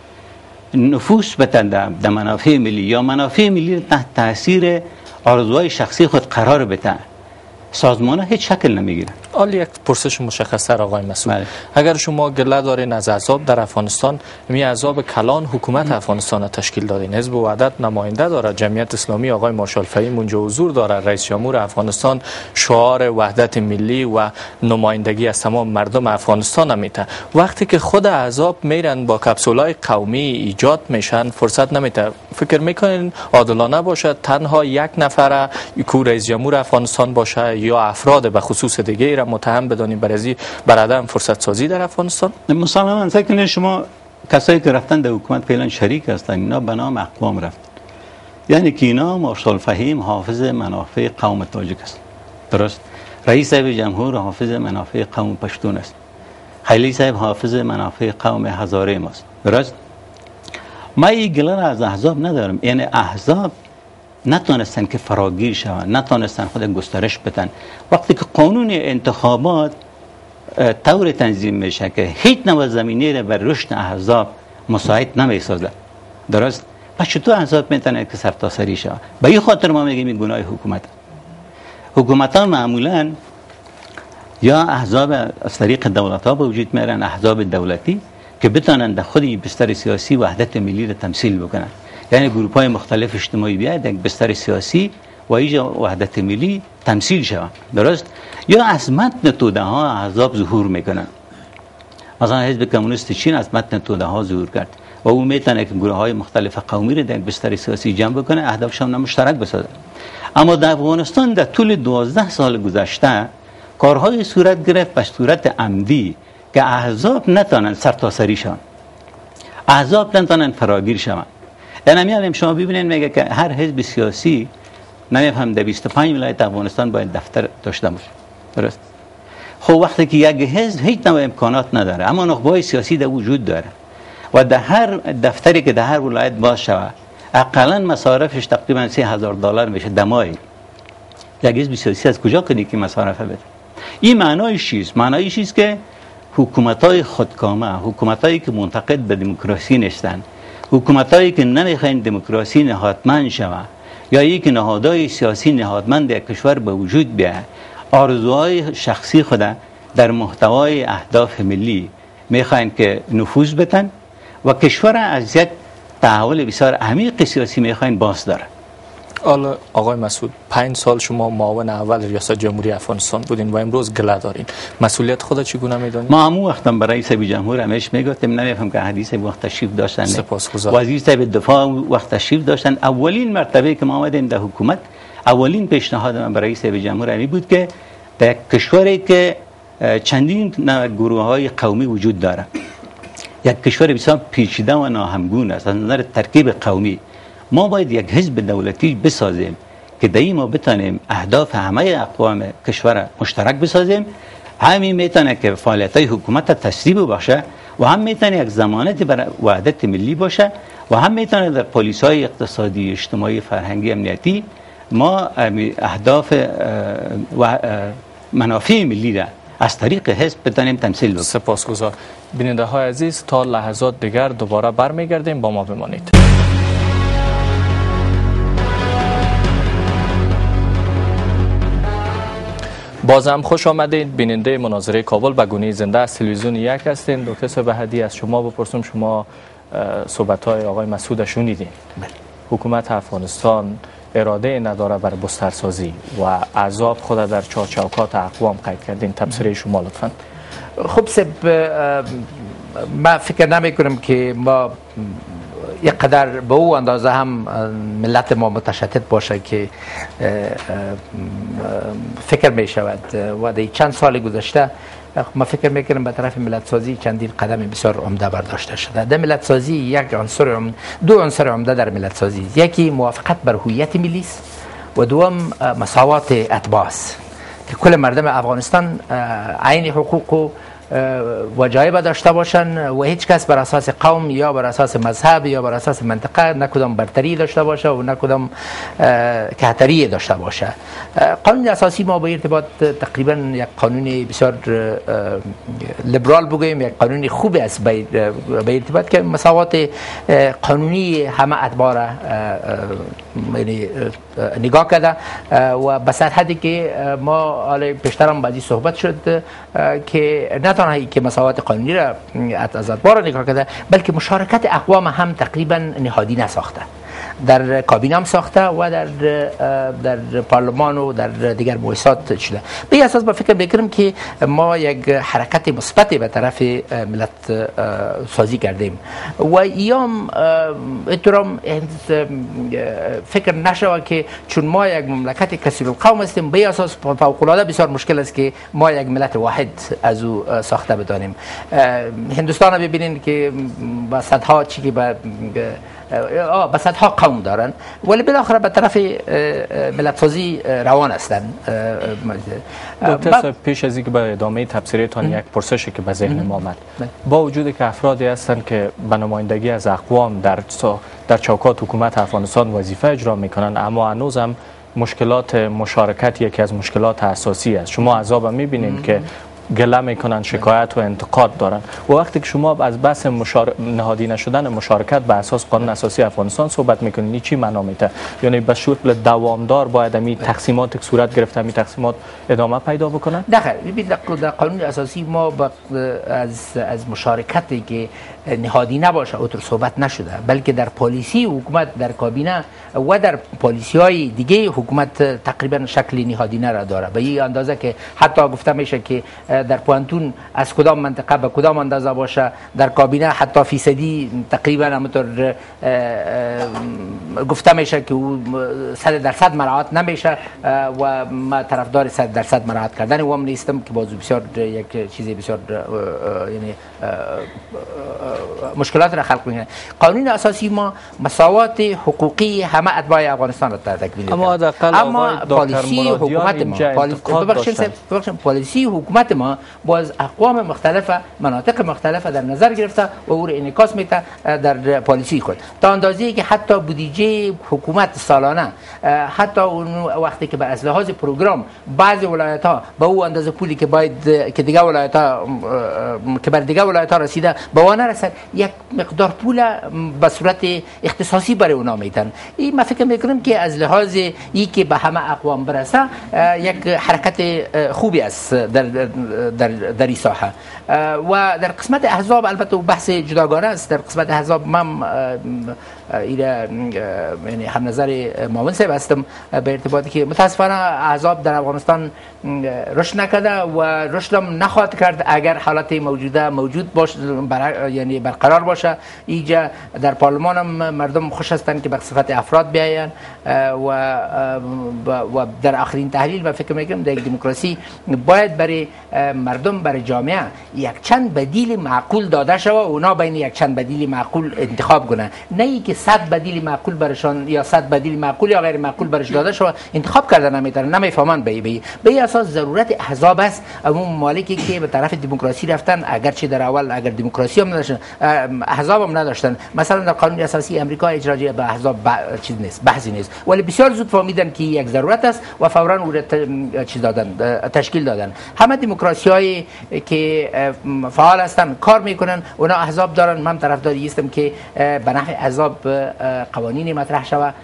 نفوذ بده در منافع ملی یا منافع ملی تحت تاثیر آرزوهای شخصی خود قرار بده، سازمان ها هیچ شکل نمیگیرن. حالا یک پرسش مشخص‌تر آقای مسعود، بله. اگر شما گله دارین از احزاب در افغانستان، می احزاب کلان حکومت افغانستان را تشکیل دادین، حزب وحدت نماینده داره، جمعیت اسلامی آقای مارشال فهیم اونجا حضور داره، رئیس جمهور افغانستان شعار وحدت ملی و نمایندگی از تمام مردم افغانستان میته. وقتی که خود احزاب میرن با کپسولای قومی ایجاد میشن، فرصت نمیته. فکر میکنین عادلانه باشه تنها یک نفر کو رئیس جمهور افغانستان باشه یا افراد به خصوص دیگه را متهم بدانیم برای بر عدم فرصت سازی در افغانستان؟ مسلماً فکر شما کسایی که رفتن در حکومت فعلا شریک هستن، اینا به نام اقوام رفتن، یعنی که اینا مارشال فهیم حافظ منافع قوم تاجیک است. درست؟ رئیس صاحب جمهور حافظ منافع قوم پشتون است، خیلی صاحب حافظ منافع قوم هزاره ماست. درست؟ ما این گله از احزاب ندارم، یعنی احزاب نتونستن که فراگیر شوند، نتونستن خود گسترش بدن. وقتی که قانون انتخابات طور تنظیم میشه که هیچ نوع زمینه را بر رشد احزاب مساعد نمیسازه، درست؟ پس چطور احزاب میتونه که سرتاسری شه؟ به این خاطر ما میگیم این گناه حکومت. حکومت ها معمولا یا احزاب از طریق دولت ها به وجود میارن، احزاب دولتی که بتونن در خود بستر سیاسی وحدت ملی را تمثیل بکنن، یعنی گروه های مختلف اجتماعی بیاید یک بستر سیاسی و اینجا وحدت ملی تمثیل شود. درست؟ یا از متن توده ها احزاب ظهور میکنن. مثلا حزب کمونیست چین از متن توده ها ظهور کرد و او میتونه که گروه های مختلف قومی را در بستر سیاسی جمع بکنه، اهدافشون مشترک بسازه. اما در افغانستان در طول دوازده سال گذشته کارهای صورت گرفت به صورت عمدی که احزاب نتونن سرتاسری شون، احزاب نتونن فراگیر شون. یعنی میالیم شما ببینید میگه که هر حزب سیاسی نمیفهم در بیست و پنج ولایت افغانستان باید دفتر داشته باشه. درست؟ خب وقتی که یک حزب هیچ نوع امکانات نداره اما نخبه‌های سیاسی در وجود داره و در هر دفتری که در هر ولایت باز شود اقلا مصارفش تقریبا سه هزار دلار میشه دمای، یک حزب سیاسی از کجا کنی که مصارف بده؟ این معنایش چیست؟ معنایش چیست که حکومت‌های خودکامه، حکومت‌هایی که منتقد به دموکراسی نیستن، حکومت‌هایی که نمیخواین دموکراسی نهادمند شود یا یک نهادهای سیاسی نهادمند در کشور به وجود بیاید، آرزوهای شخصی خود در محتوای اهداف ملی میخواین که نفوذ بدن و کشور از یک تحول بسیار عمیق سیاسی میخواین باز داره. حالا آقای مسعود، پنج سال شما معاون اول ریاست جمهوری افغانستان بودین و امروز گله دارین، مسئولیت خود چگونه میدونید؟ ما همون وقتم برای رئیس جمهور همیشه میگفتیم، نمیفهم که حدیث وقت تشریف داشتن، سپاسگزارم. وزیر صاحب دفاع وقت تشریف داشتن. اولین مرتبه که ما آمدیم در حکومت، اولین پیشنهاد من برای رئیس جمهور همی بود که در کشوری که چندین گروه‌های قومی وجود داره، یک کشور بسیار پیچیده و ناهمگون است از نظر ترکیب قومی، ما باید یک حزب دولتی بسازیم که دایی ما بتانیم اهداف همه اقوام کشور مشترک بسازیم، همین میتونه که فعالیت های حکومت تسریع باشه و هم میتونه یک ضمانت بر وحدت ملی باشه و هم میتونه در پالیسی های اقتصادی، اجتماعی، فرهنگی، امنیتی ما اهداف و منافع ملی را از طریق حزب بتانیم تمثیل بدیم. سپاسگزار. بیننده های عزیز، تا لحظات دیگر دوباره برمیگردیم، با ما بمانید. بازم خوش آمدید. بیننده مناظره کابل به گونه زنده از تلویزیون یک هستین. دکتر صبحی، از شما بپرسم، شما صحبت های آقای مسعود شنیدین. حکومت افغانستان اراده نداره برای بسترسازی و عذاب خود در چارچوکات اقوام قید کردین. تبصره شما لطفا. خب سب ما فکر نمی کنم که ما یک قدر به او اندازه هم ملت ما متشدد باشه که فکر می شود و در چند سال گذشته ما فکر میکنم به طرف ملت سازی چندین قدم بسیار عمده برداشته شده. در ملت سازی یک عنصر دو عنصر عمده در ملت سازی، یکی موافقت بر هویت ملی است و دوم مساوات اتباع است که کل مردم افغانستان عین حقوق و جایبه داشته باشن و هیچ کس بر اساس قوم یا بر اساس مذهب یا بر اساس منطقه نه کدام برتری داشته باشه و نه کدام کهتری داشته باشه. قانون اساسی ما به ارتباط تقریبا یک قانون بسیار لیبرال بگوییم، یک قانون خوب است به ارتباط که مساوات قانونی همه اتباع را یعنی نگاه کرده و به حدی که ما حالا پیشترم بعضی صحبت شد که نه تنها که مساوات قانونی را از اتباع را نگاه کرده بلکه مشارکت اقوام هم تقریبا نهادی نساخته، در کابینه هم ساخته و در در پارلمان و در دیگر مؤسسات شده. به این اساس با فکر میکنم که ما یک حرکت مثبت به طرف ملت سازی کردیم و ایام احترام فکر نشود که چون ما یک مملکت کثیر القوم هستیم به اساس فوق العاده بسیار مشکل است که ما یک ملت واحد از او ساخته بدانیم. هندوستان رو ببینید که با صدها چی که با آه بس ها قوم دارن ولی بالاخره به طرف ملت سازی روان هستند. دکتر پیش از اینکه به ادامه تبصره‌تان یک پرسشی که به ذهن ما آمد، با وجودی که افرادی هستند که به نمایندگی از اقوام در در چوکات حکومت افغانستان وظیفه اجرا میکنن، اما هنوز هم مشکلات مشارکت یکی از مشکلات اساسی است. شما عذاب میبینید که گله میکنن، شکایت و انتقاد دارن و وقتی که شما از بحث مشار... نهادی نشدن مشارکت به اساس قانون اساسی افغانستان صحبت میکنین، چی معنا میده؟ یعنی به شکل دوامدار باید می تقسیمات که صورت گرفته می تقسیمات ادامه پیدا بکنن؟ نه خیر، ببینید در قانون اساسی ما از از مشارکتی که نهادی نباشه اوتر صحبت نشده، بلکه در پالیسی حکومت در کابینه و در پالیسی های دیگه حکومت تقریبا شکل نهادی را داره، به این اندازه که حتی گفته میشه که در پوانتون از کدام منطقه به کدام اندازه باشه، در کابینه حتی فیصدی تقریبا همونطور گفته میشه که صد درصد مراعات نمیشه و ما طرفدار صد درصد مراعات کردن و هم نیستم که بازو بسیار یک چیزی بسیار یعنی مشکلات را خلق میکنه. قانون اساسی ما مساوات حقوقی همه اتباع افغانستان را تکمیل اما اما پالیسی حکومت ما پالیسی پالیسی حکومت ما باز اقوام مختلف مناطق مختلف در نظر گرفته و او را انعکاس میده در پالیسی خود، تا اندازه‌ای که حتی بودجه حکومت سالانه حتی اون وقتی که به از لحاظ پروگرام بعضی ولایت ها به او اندازه پولی که باید که دیگه ولایت ها که بر دیگه ولایت ها رسیده به وانه رسد، یک مقدار پول به صورت اختصاصی برای اونا میتن. این ما فکر میکنم که از لحاظ ای که به همه اقوام برسه یک حرکت خوبی است در در در این ساحه. و در قسمت احزاب البته بحث جداگانه است. در قسمت احزاب من ایره یعنی هم نظر معاون صاحب هستم به ارتباطی که متاسفانه احزاب در افغانستان رشد نکرده و رشد هم نخواهد کرد اگر حالت موجوده موجود باشه، بر... یعنی برقرار باشه. اینجا در پارلمان هم مردم خوش هستند که به صفت افراد بیاین و و در آخرین تحلیل من فکر میکنم در یک دموکراسی باید برای مردم برای جامعه یک چند بدیل معقول داده شود و اونا بین یک چند بدیل معقول انتخاب کنن، نه ای که صد بدیل معقول برشان یا صد بدیل معقول یا غیر معقول برش داده شود انتخاب کردن نمیتونن نمیفهمن به به به اساس ضرورت احزاب است. اون مالکی که به طرف دموکراسی رفتن اگرچه در اول اگر دموکراسی هم نداشتن احزاب هم نداشتن، مثلا در قانون اساسی امریکا اجراجی به احزاب چیز نیست بحثی نیست، ولی بسیار زود فهمیدن که یک ضرورت است و فورا او را چیز دادن تشکیل دادن. همه دموکراسی‌های که فعال هستن کار میکنن اونا احزاب دارن. من طرفداری هستم که به نفع احزاب قوانین مطرح شود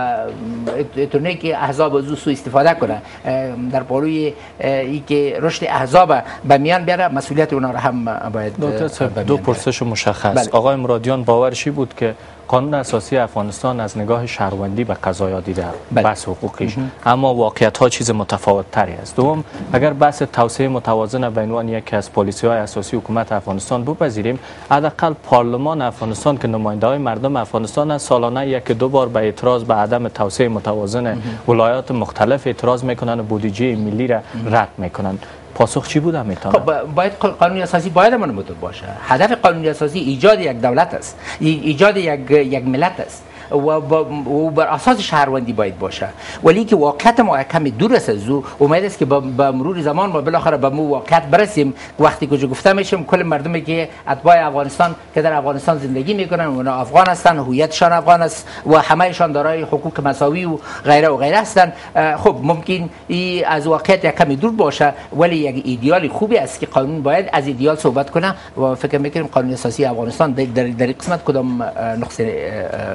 اتونه که احزاب از سو استفاده کنه در پالوی ای که رشد احزاب به میان بیاره مسئولیت اونا را هم باید دو پرسش مشخص. بله. آقای مرادیان باورشی بود که قانون اساسی افغانستان از نگاه شهروندی به قضایا دیده بحث حقوقیش، اما واقعیت ها چیز متفاوت تری است. دوم اگر بحث توسعه متوازن به عنوان یکی از پالیسی های اساسی حکومت افغانستان بپذیریم، حداقل پارلمان افغانستان که نماینده های مردم افغانستان است سالانه یک دو بار به اعتراض به عدم توسعه متوازن ولایات مختلف اعتراض میکنن و بودجه ملی را رد میکنن. پاسخ چی بود میتونه؟ خب باید قانون اساسی باید منظم باشه. هدف قانون اساسی ایجاد یک دولت است، ایجاد یک یک ملت است و بر اساس شهروندی باید باشه، ولی که واقعیت ما کمی دور است از او. امید است که با مرور زمان ما بالاخره به مو واقعیت برسیم. وقتی که گفته میشم کل مردمی که اتباع افغانستان که در افغانستان زندگی میکنن اونا افغان هستند، هویتشان افغان است و همهشان دارای حقوق مساوی و غیره و غیره هستند. خب ممکن ای از واقعیت کمی دور باشه، ولی یک ایدئال خوبی است که قانون باید از ایدئال صحبت کنه و فکر میکنیم قانون اساسی افغانستان در در قسمت کدام نقطه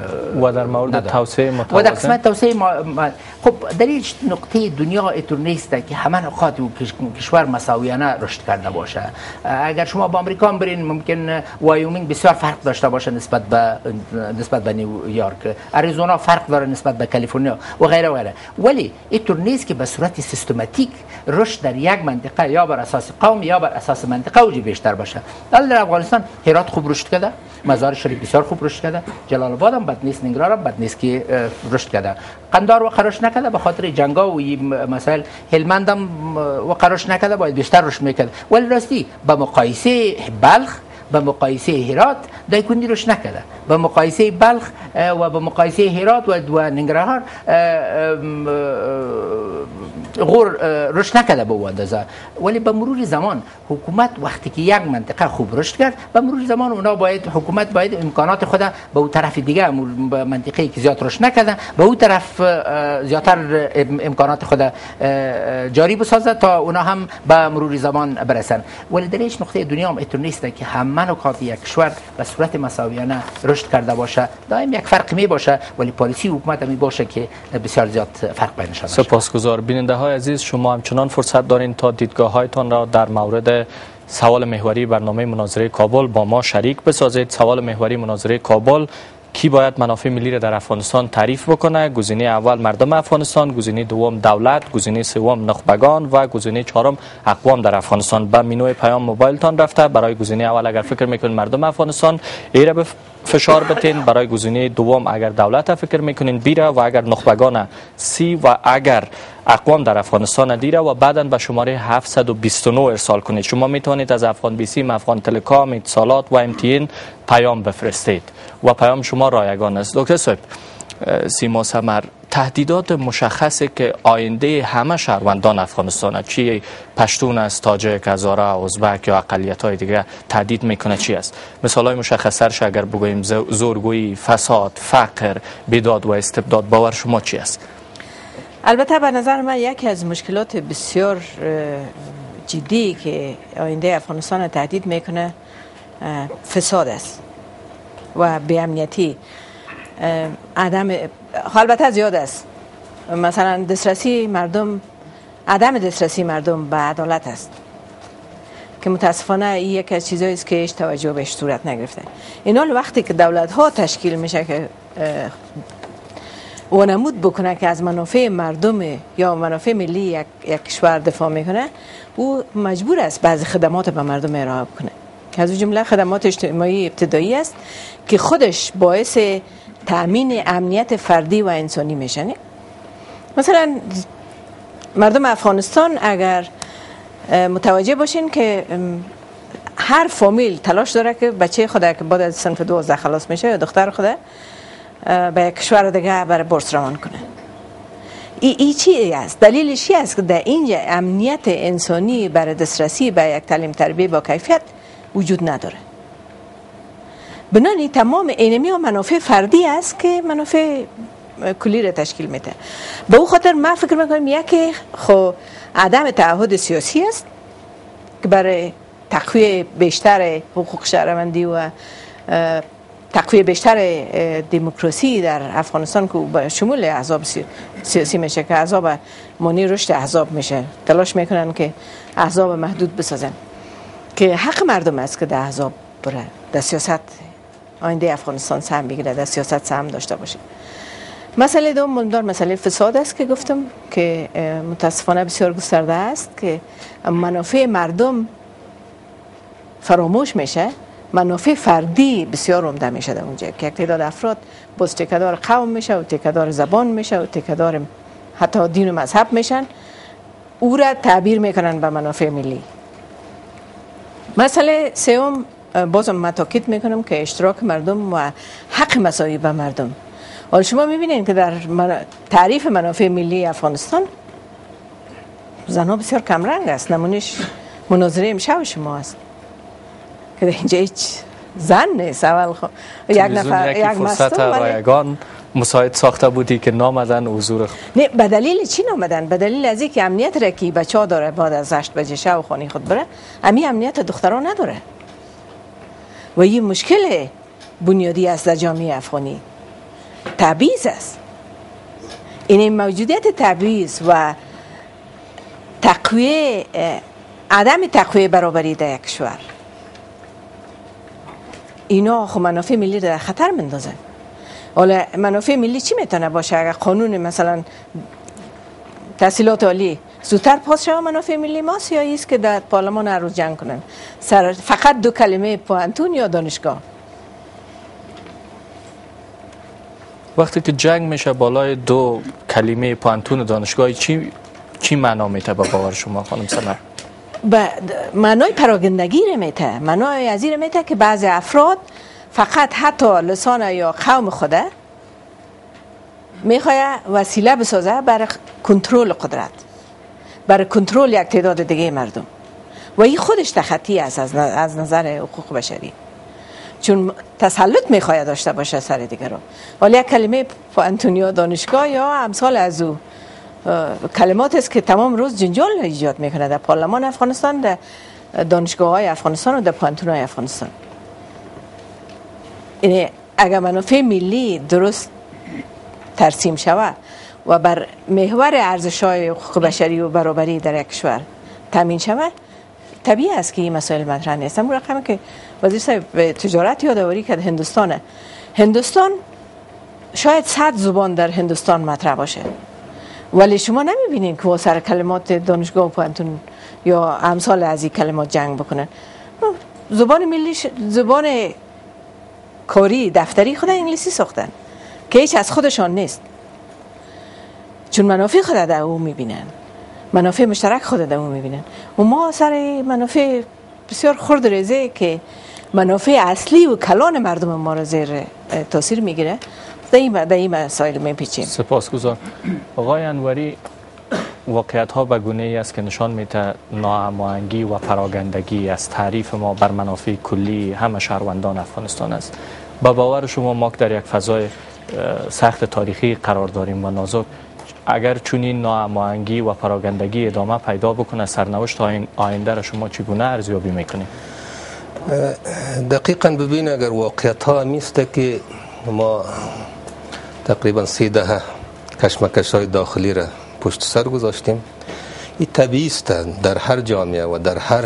و در مورد توسعه متوازن و در قسمت توسعه ما... ما... خب در هیچ نقطه دنیا اینطور نیست که همه نقاط و کشور مساویانه رشد کرده باشه. اگر شما با آمریکا برین ممکن وایومینگ بسیار فرق داشته باشه نسبت به نسبت به نیویورک، آریزونا فرق داره نسبت به کالیفرنیا و غیره و غیره، ولی اینطور نیست که به صورت سیستماتیک رشد در یک منطقه یا بر اساس قوم یا بر اساس منطقه وجه بیشتر باشه. در افغانستان هرات خوب رشد کرده، مزار شریف بسیار خوب رشد کرده، جلال آباد هم بد نیست، ننگرهار هم بد نیست که رشد کرده. قندار و قرش نکرده به خاطر جنگا و مسائل. هلمند هم و قرش نکرده باید بیشتر رشد میکرد، ولی راستی به مقایسه بلخ به مقایسه هرات دایکندی رشد نکرده، به مقایسه بلخ و به مقایسه هرات و ننگرهار غور رشد نکرده به اندازه. ولی به مرور زمان حکومت وقتی که یک منطقه خوب رشد کرد، به مرور زمان اونا باید حکومت باید امکانات خود به اون طرف دیگه به منطقه‌ای که زیاد رشد نکرده به اون طرف زیادتر امکانات خود جاری بسازه تا اونا هم به مرور زمان برسن. ولی در هیچ نقطه دنیا هم اینطور نیست که همه نکات یک کشور به صورت مساویانه رشد کرده باشه. دائم یک فرق می باشه، ولی پالیسی حکومت می باشه که بسیار زیاد فرق بینشان باشه. سپاسگزار. بیننده های عزیز، شما همچنان فرصت دارین تا دیدگاه هایتان را در مورد سوال محوری برنامه مناظره کابل با ما شریک بسازید. سوال محوری مناظره کابل: کی باید منافع ملی را در افغانستان تعریف بکنه؟ گزینه اول مردم افغانستان، گزینه دوم دولت، گزینه سوم نخبگان و گزینه چهارم اقوام در افغانستان. به مینوی پیام موبایلتان رفته. برای گزینه اول اگر فکر میکنید مردم افغانستان ایره به فشار بتین، برای گزینه دوم اگر دولت فکر میکنین بیره، و اگر نخبگان سی و اگر اقوام در افغانستان دیره و بعداً به شماره هفتصد و بیست و نه ارسال کنید. شما میتونید از افغان بیسیم، افغان تلکام، اتصالات و ام تی ان پیام بفرستید و پیام شما رایگان است. دکتر صاحب، سیما سمر، تهدیدات مشخصی که آینده همه شهروندان افغانستان، چی پشتون است، تاجیک، هزاره، ازبک یا اقلیت‌های دیگه تهدید میکنه چی است؟ مثالای مشخص‌ترش اگر بگوییم زورگویی، فساد، فقر، بیداد و استبداد، باور شما چی است؟ البته به نظر من یکی از مشکلات بسیار جدی که آینده افغانستان تهدید میکنه فساد است و بی‌امنیتی. عدم البته زیاد است، مثلا دسترسی مردم، عدم دسترسی مردم به عدالت است که متاسفانه این یکی از چیزایی است که هیچ توجه بهش صورت نگرفته. اینا وقتی که دولت ها تشکیل میشه که وانمود بکنه که از منافع مردم یا منافع ملی یک, یک کشور دفاع میکنه، او مجبور است بعضی خدمات به مردم ارائه کنه که از جمله خدمات اجتماعی ابتدایی است که خودش باعث تأمین امنیت فردی و انسانی میشن. مثلا مردم افغانستان اگر متوجه باشین که هر فامیل تلاش داره که بچه خود که بعد از صنف دوازده خلاص میشه یا دختر خود به یک کشور دیگه برای بورس روان کنه. ای, ای چی است؟ دلیلش چی است که در اینجا امنیت انسانی برای دسترسی به یک تعلیم تربیه با کیفیت وجود نداره. بنابراین تمام اینمی ها منافع فردی است که منافع کلی را تشکیل میده. به او خاطر من فکر میکنم یکی خو عدم تعهد سیاسی است که برای تقویت بیشتر حقوق شهروندی و تقویت بیشتر دموکراسی در افغانستان که به شمول احزاب سیاسی میشه که احزاب مانع رشد احزاب میشه، تلاش میکنن که احزاب محدود بسازن که حق مردم است که در احزاب بره، در سیاست آینده افغانستان سهم بگیره، در سیاست سهم داشته باشه. مسئله دوم مندار مسئله فساد است که گفتم که متاسفانه بسیار گسترده است که منافع مردم فراموش میشه، منافع فردی بسیار عمده میشه در اونجا که یک تعداد افراد باز تکیه‌دار قوم میشه و تکیه‌دار زبان میشه و تکیه‌دار حتی دین و مذهب میشن، او را تعبیر میکنن به منافع ملی. مسئله سوم بازم من تاکید میکنم که اشتراک مردم و حق مساوی به مردم. حالا شما میبینید که در تعریف منافع ملی افغانستان زنها بسیار کمرنگ است. نمونش مناظره امشب شما است که اینجا هیچ زن نیست. اول خب یک نفر یک فرصت رایگان مساعد ساخته بودی که نامدن حضور. نه، به دلیل چی نامدن؟ به دلیل از اینکه امنیت را که بچه‌ها داره بعد از هشت بجه شب خانه خود بره، امی امنیت دختران نداره و این مشکل بنیادی است در جامعه افغانی. تبعیض است. این موجودیت تبعیض و تقویه عدم تقویه برابری در یک کشور، اینا خب منافع ملی در خطر مندازه. حالا منافع ملی چی میتونه باشه؟ اگر قانون مثلا تحصیلات عالی زودتر پاس شود منافع ملی ماست، یا ایست که در پارلمان هر روز جنگ کنن سر فقط دو کلمه پوهنتون یا دانشگاه؟ وقتی که جنگ میشه بالای دو کلمه پوهنتون و دانشگاه، چی چی معنا میته به باور شما خانم سمر؟ به معنای پراگندگی رو میته، معنای از این میته که بعضی افراد فقط حتی لسان یا قوم خوده میخواه وسیله بسازه برای کنترل قدرت، برای کنترل یک تعداد دیگه مردم، و این خودش تخطی است از نظر حقوق بشری، چون تسلط میخواد داشته باشه سر دیگران. ولی یک کلمه پوهنتون دانشگاه یا امثال از او کلمات است که تمام روز جنجال ایجاد میکنه در پارلمان افغانستان، در دانشگاه های افغانستان و در پوهنتون های افغانستان. یعنی اگر منافع ملی درست ترسیم شود و بر محور ارزش های حقوق بشری و برابری در یک کشور تامین شود، طبیعی است که این مسائل مطرح نیست. همون رقمی که وزیر صاحب تجارت یادآوری کرد، هندوستانه. هندوستان شاید صد زبان در هندوستان مطرح باشه، ولی شما نمیبینین که سر کلمات دانشگاه و پوهنتون یا امثال از این کلمات جنگ بکنن. زبان ملی ش... زبان کاری دفتری خود انگلیسی ساختن که هیچ از خودشان نیست، چون منافع خود در او میبینن، منافع مشترک خود در او میبینن. و ما سر منافع بسیار خرد ریزه که منافع اصلی و کلان مردم ما را زیر تاثیر میگیره، در این مسائل میپیچیم. سپاسگزار. آقای انوری، واقعیت ها به گونه ای است که نشان میده ناهماهنگی و پراگندگی از تعریف ما بر منافع کلی همه شهروندان افغانستان است. با باور شما ما که در یک فضای سخت تاریخی قرار داریم و نازک، اگر چنین ناهماهنگی و پراگندگی ادامه پیدا بکنه، سرنوشت آینده را شما چگونه ارزیابی میکنید؟ دقیقاً ببین، اگر واقعیت ها میسته که ما تقریبا سی دهه کشمکش های داخلی را پشت سر گذاشتیم، این طبیعی است در هر جامعه و در هر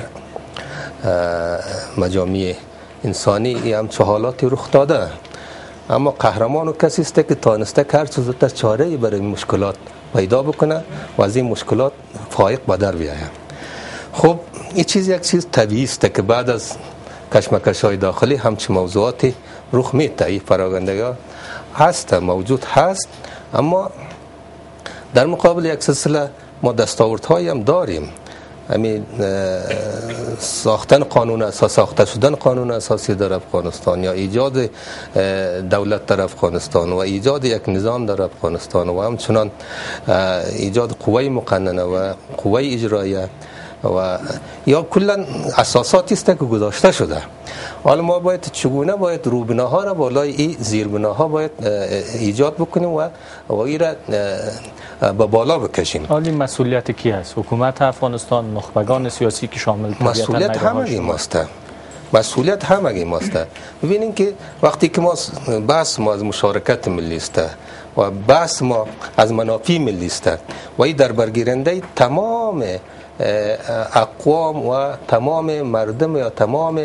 مجامع انسانی این همچه حالاتی رخ داده، اما قهرمان و کسی است که تانسته که هر چه زودتر چاره برای مشکلات پیدا بکنه و از این مشکلات فائق به در بیاید. خب این چیز یک چیز طبیعی است که بعد از کشمکش های داخلی همچه موضوعاتی رخ میده. این پراگندگی هست، موجود هست، اما در مقابل یک سلسله ما دستاوردهایی هم داریم. همین ساختن قانون اساس ساخته شدن قانون اساسی در افغانستان یا ایجاد دولت در افغانستان و ایجاد یک نظام در افغانستان و همچنان ایجاد قوه مقننه و قوه اجراییه و یا کلا اساساتی است که گذاشته شده. حالا ما باید چگونه باید روبناها را بالای این زیربناها باید ایجاد بکنیم و و این را به بالا بکشیم. حالی مسئولیت کی است؟ حکومت افغانستان، نخبگان سیاسی که شامل مسئولیت همگی ماست. مسئولیت همگی ماست. ببینید که وقتی که ما بحث ما از مشارکت ملی است و بحث ما از منافع ملی است و این در برگیرنده تمام اقوام و تمام مردم یا تمام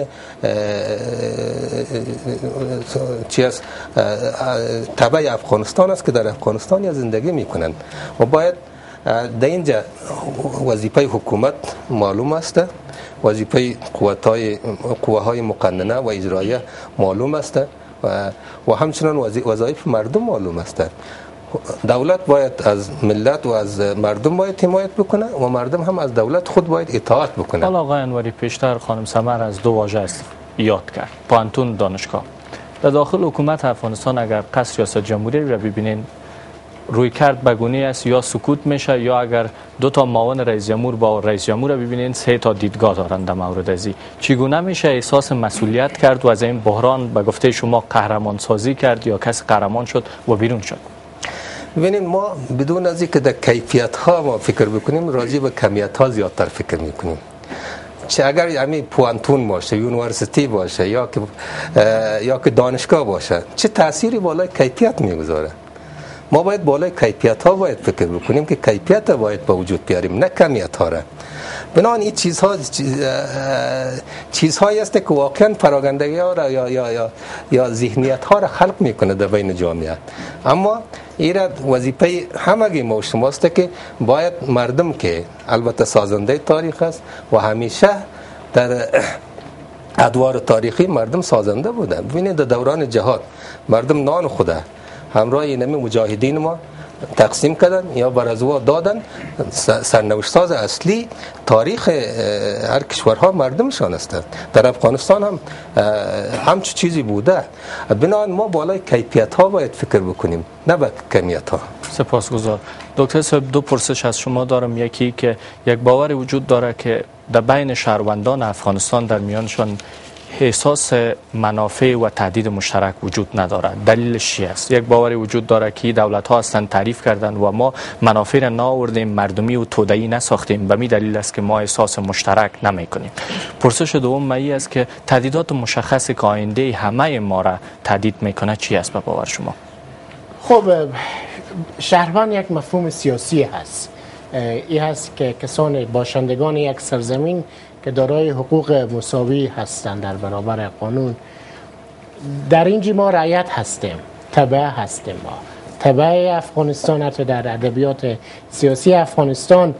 چیز تبع افغانستان است که در افغانستان یا زندگی میکنند و باید در اینجا وظیفه حکومت معلوم است، وظیفه قوت‌های قوه‌های مقننه و اجراییه معلوم است و و همچنان وظایف مردم معلوم است. دولت باید از ملت و از مردم باید حمایت بکنه و مردم هم از دولت خود باید اطاعت بکنه. حالا آقای انوری پیشتر خانم سمر از دو واژه است یاد کرد، پانتون دانشگاه. در داخل حکومت افغانستان اگر قصر ریاست جمهوری را ببینین روی کرد بگونی است، یا سکوت میشه یا اگر دو تا معاون رئیس جمهور با رئیس جمهور را ببینین سه تا دیدگاه دارند در مورد ازی. چگونه میشه احساس مسئولیت کرد و از این بحران به گفته شما قهرمان سازی کرد یا کسی قهرمان شد و بیرون شد؟ ببینید ما بدون از اینکه در کیفیت ها ما فکر بکنیم راجع به کمیت ها زیادتر فکر میکنیم. چه اگر همین پوانتون باشه، یونیورسیتی باشه یا که یا که دانشگاه باشه چه تأثیری بالای کیفیت میگذاره؟ ما باید بالای کیفیت ها باید فکر بکنیم که کیفیت باید به وجود بیاریم نه کمیت ها را. بنابراین این چیزها چیزهایی است که واقعا پراگندگی ها را یا یا یا یا ذهنیت ها را خلق میکنه در بین جامعه. اما این وظیفه همگی ما شماست که باید مردم که البته سازنده تاریخ است و همیشه در ادوار تاریخی مردم سازنده بودن. ببینید در دوران جهاد مردم نان خوده همراه اینمی مجاهدین ما تقسیم کردن یا برازوا دادن. سرنوشت ساز اصلی تاریخ هر کشورها مردمشان هستند. در افغانستان هم همچون چیزی بوده. بنابراین ما بالای کیفیت ها باید فکر بکنیم نه به کمیت ها. سپاسگزار. دکتر صاحب دو پرسش از شما دارم. یکی که یک باور وجود داره که در بین شهروندان افغانستان در میانشان احساس منافع و تهدید مشترک وجود ندارد. دلیلش چی است؟ یک باوری وجود داره که دولت ها هستند تعریف کردن و ما منافع را نآوردیم، مردمی و توده‌ای نساختیم، به می دلیل است که ما احساس مشترک نمی کنیم. پرسش دوم مایی است که تهدیدات مشخص که آینده همه ما را تهدید میکنه چی است به باور شما؟ خب شهروند یک مفهوم سیاسی هست. این هست که کسان باشندگان یک سرزمین که دارای حقوق مساوی هستند در برابر قانون. در اینجا ما رعیت هستیم، تبع هستیم. ما تبع افغانستان حتی در ادبیات سیاسی افغانستان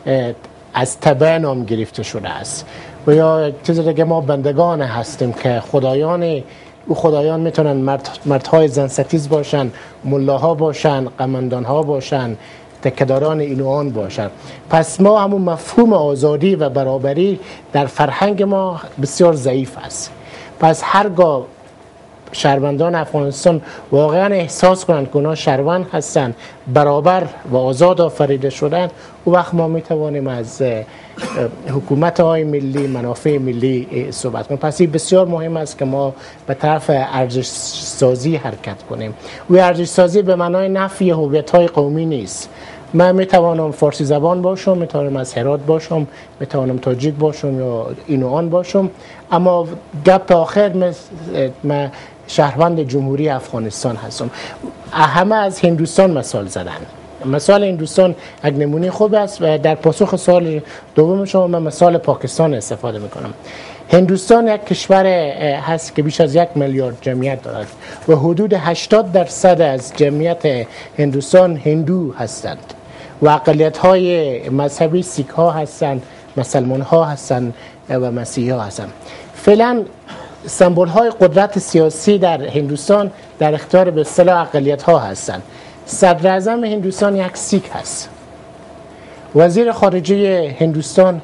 از تبع نام گرفته شده است و یا چیز دیگه ما بندگان هستیم که خدایان او خدایان میتونن مرد، مردهای زنستیز باشن، ملاها باشن، قماندانها باشن، تکداران اینوان باشند. پس ما همون مفهوم آزادی و برابری در فرهنگ ما بسیار ضعیف است. پس هرگاه شهروندان افغانستان واقعا احساس کنند که اونا شهروند هستند، برابر و آزاد آفریده شدند، او وقت ما میتوانیم از حکومت های ملی، منافع ملی صحبت کنیم. پس این بسیار مهم است که ما به طرف ارزش سازی حرکت کنیم. و ارزش سازی به معنای نفی هویت های قومی نیست. من میتوانم فارسی زبان باشم، میتوانم از هرات باشم، میتوانم تاجیک باشم یا اینوان باشم، اما گپ آخر من شهروند جمهوری افغانستان هستم. همه از هندوستان مثال زدن. مثال هندوستان یک نمونه خوب است و در پاسخ سوال دوم شما من مثال پاکستان استفاده میکنم. هندوستان یک کشور هست که بیش از یک میلیارد جمعیت دارد و حدود هشتاد درصد از جمعیت هندوستان هندو هستند و اقلیت های مذهبی سیک ها هستند، مسلمان ها هستند و مسیحی ها هستند. فعلا سمبل های قدرت سیاسی در هندوستان در اختیار به اصطلاح اقلیت ها هستند. صدر اعظم هندوستان یک سیک هست. وزیر خارجه هندوستان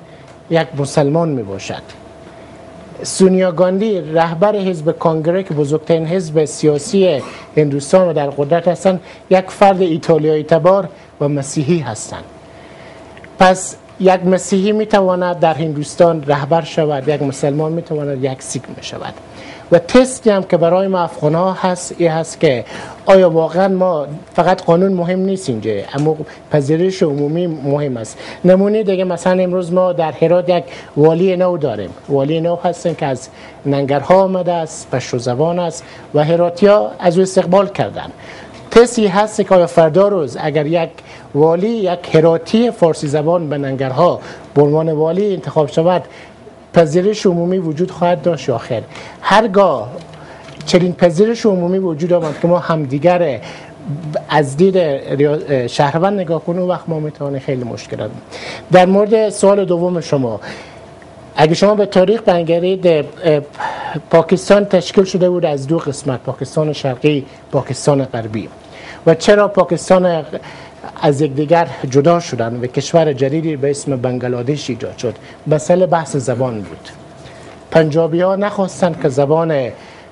یک مسلمان می باشد. سونیا گاندی رهبر حزب کانگره که بزرگترین حزب سیاسی هندوستان و در قدرت هستند، یک فرد ایتالیایی تبار و مسیحی هستند. پس یک مسیحی می تواند در هندوستان رهبر شود، یک مسلمان می تواند یک سیک می شود. و تستی هم که برای ما افغان ها هست این هست که آیا واقعا ما فقط قانون مهم نیست اینجا، اما پذیرش عمومی مهم است. نمونه دیگه مثلا امروز ما در هرات یک والی نو داریم. والی نو هستن که از ننگرها آمده است، پشتو زبان است و هراتیا از او استقبال کردن. تستی هست که آیا فردا روز اگر یک والی یک هراتی فارسی زبان به ننگرها به عنوان والی انتخاب شود، پذیرش عمومی وجود خواهد داشت یا خیر؟ هرگاه چنین پذیرش عمومی وجود آمد که ما همدیگر از دید شهروند نگاه کنیم، وقت ما میتوانیم خیلی مشکلات. در مورد سوال دوم شما، اگه شما به تاریخ بنگرید، پاکستان تشکیل شده بود از دو قسمت، پاکستان شرقی، پاکستان غربی. و چرا پاکستان از یکدیگر جدا شدن و کشور جدیدی به اسم بنگلادش ایجاد شد؟ مسئله بحث زبان بود. پنجابی ها نخواستند که زبان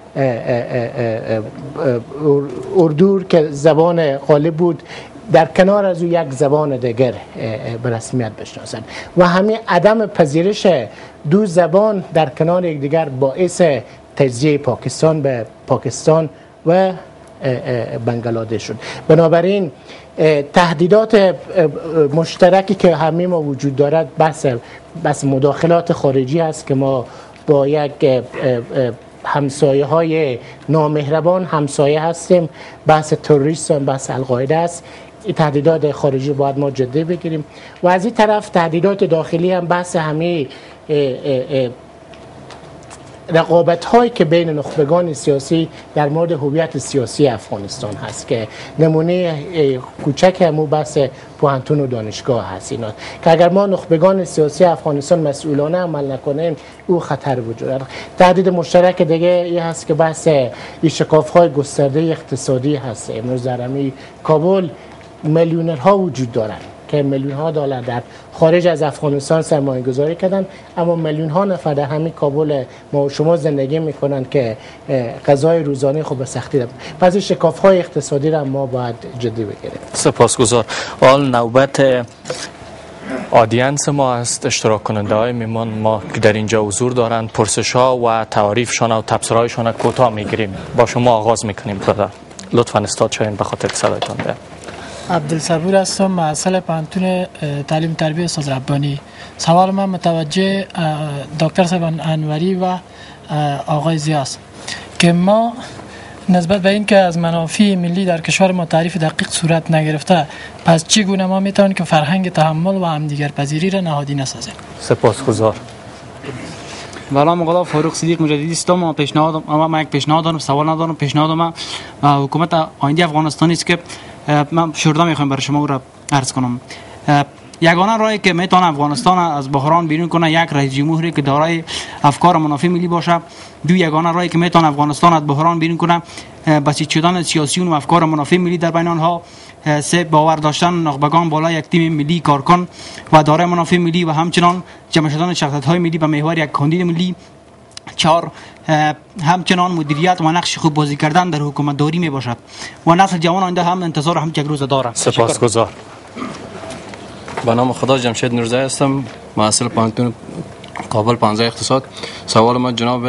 اردو که زبان غالب بود در کنار از او یک زبان دیگر به رسمیت بشناسند و همین عدم پذیرش دو زبان در کنار یکدیگر باعث تجزیه پاکستان به پاکستان و بنگلادش شد. بنابراین تهدیدات مشترکی که همه ما وجود دارد بحث بحث مداخلات خارجی است که ما با یک همسایه های نامهربان همسایه هستیم. بحث تروریسم، بحث القاعده است. این تهدیدات خارجی باید ما جدی بگیریم و از این طرف تهدیدات داخلی هم بحث همه رقابت هایی که بین نخبگان سیاسی در مورد هویت سیاسی افغانستان هست که نمونه کوچک همون بحث پوهنتون و دانشگاه هست. اینا که اگر ما نخبگان سیاسی افغانستان مسئولانه عمل نکنیم او خطر وجود داره. تهدید مشترک دیگه این هست که بحث شکاف های گسترده اقتصادی هست. امروز در همین کابل میلیونرها وجود دارند که میلیون ها دلار در خارج از افغانستان سرمایه گذاری کردن، اما میلیون ها نفر در همین کابل ما و شما زندگی میکنن که غذای روزانه خود به سختی دارن. پس شکاف های اقتصادی را ما باید جدی بگیریم. سپاسگزار. حال نوبت آدینس ما است. اشتراک کننده های میمان ما که در اینجا حضور دارند پرسش ها و تعریفشان و تبصره‌هایشان کوتاه میگیریم. با شما آغاز میکنیم. برادر لطفا استاد شاین به خاطر صدایتان بیان. عبدالصبور هستم، معسل پانتون تعلیم تربیت استاد ربانی. سوال من متوجه دکتر صاحب انوری و آقای زیاست که ما نسبت به این که از منافع ملی در کشور ما تعریف دقیق صورت نگرفته، پس چگونه ما میتونیم که فرهنگ تحمل و همدیگر پذیری را نهادی نسازیم؟ سپاسگزار. والا مقدار فاروق صدیق مجددی هستم. ما پیشنهاد ما یک پیشنهاد دارم، سوال ندارم. پیشنهاد ما حکومت آینده افغانستان است که من شورده میخوام برای شما او را عرض کنم. یگانه راهی که میتونه افغانستان از بحران بیرون کنه یک رئیس جمهوری که دارای افکار منافع ملی باشه. دو یگانه راهی که میتونه افغانستان از بحران بیرون کنه بسیج شدن سیاسیون و افکار منافع ملی در بین آنها. سه باور داشتن نخبگان بالا یک تیم ملی کارکن و دارای منافع ملی و همچنان جمع شدن شخصیت های ملی به محور یک کاندید ملی. چهار همچنان مدیریت و نقش خوب بازی کردن در حکومت داری می باشد و نسل جوان آینده هم انتظار هم یک روز داره. سپاسگزار. به نام خدا جمشید نورزی هستم، محصل پانتون کابل پانزده اقتصاد. سوال ما جناب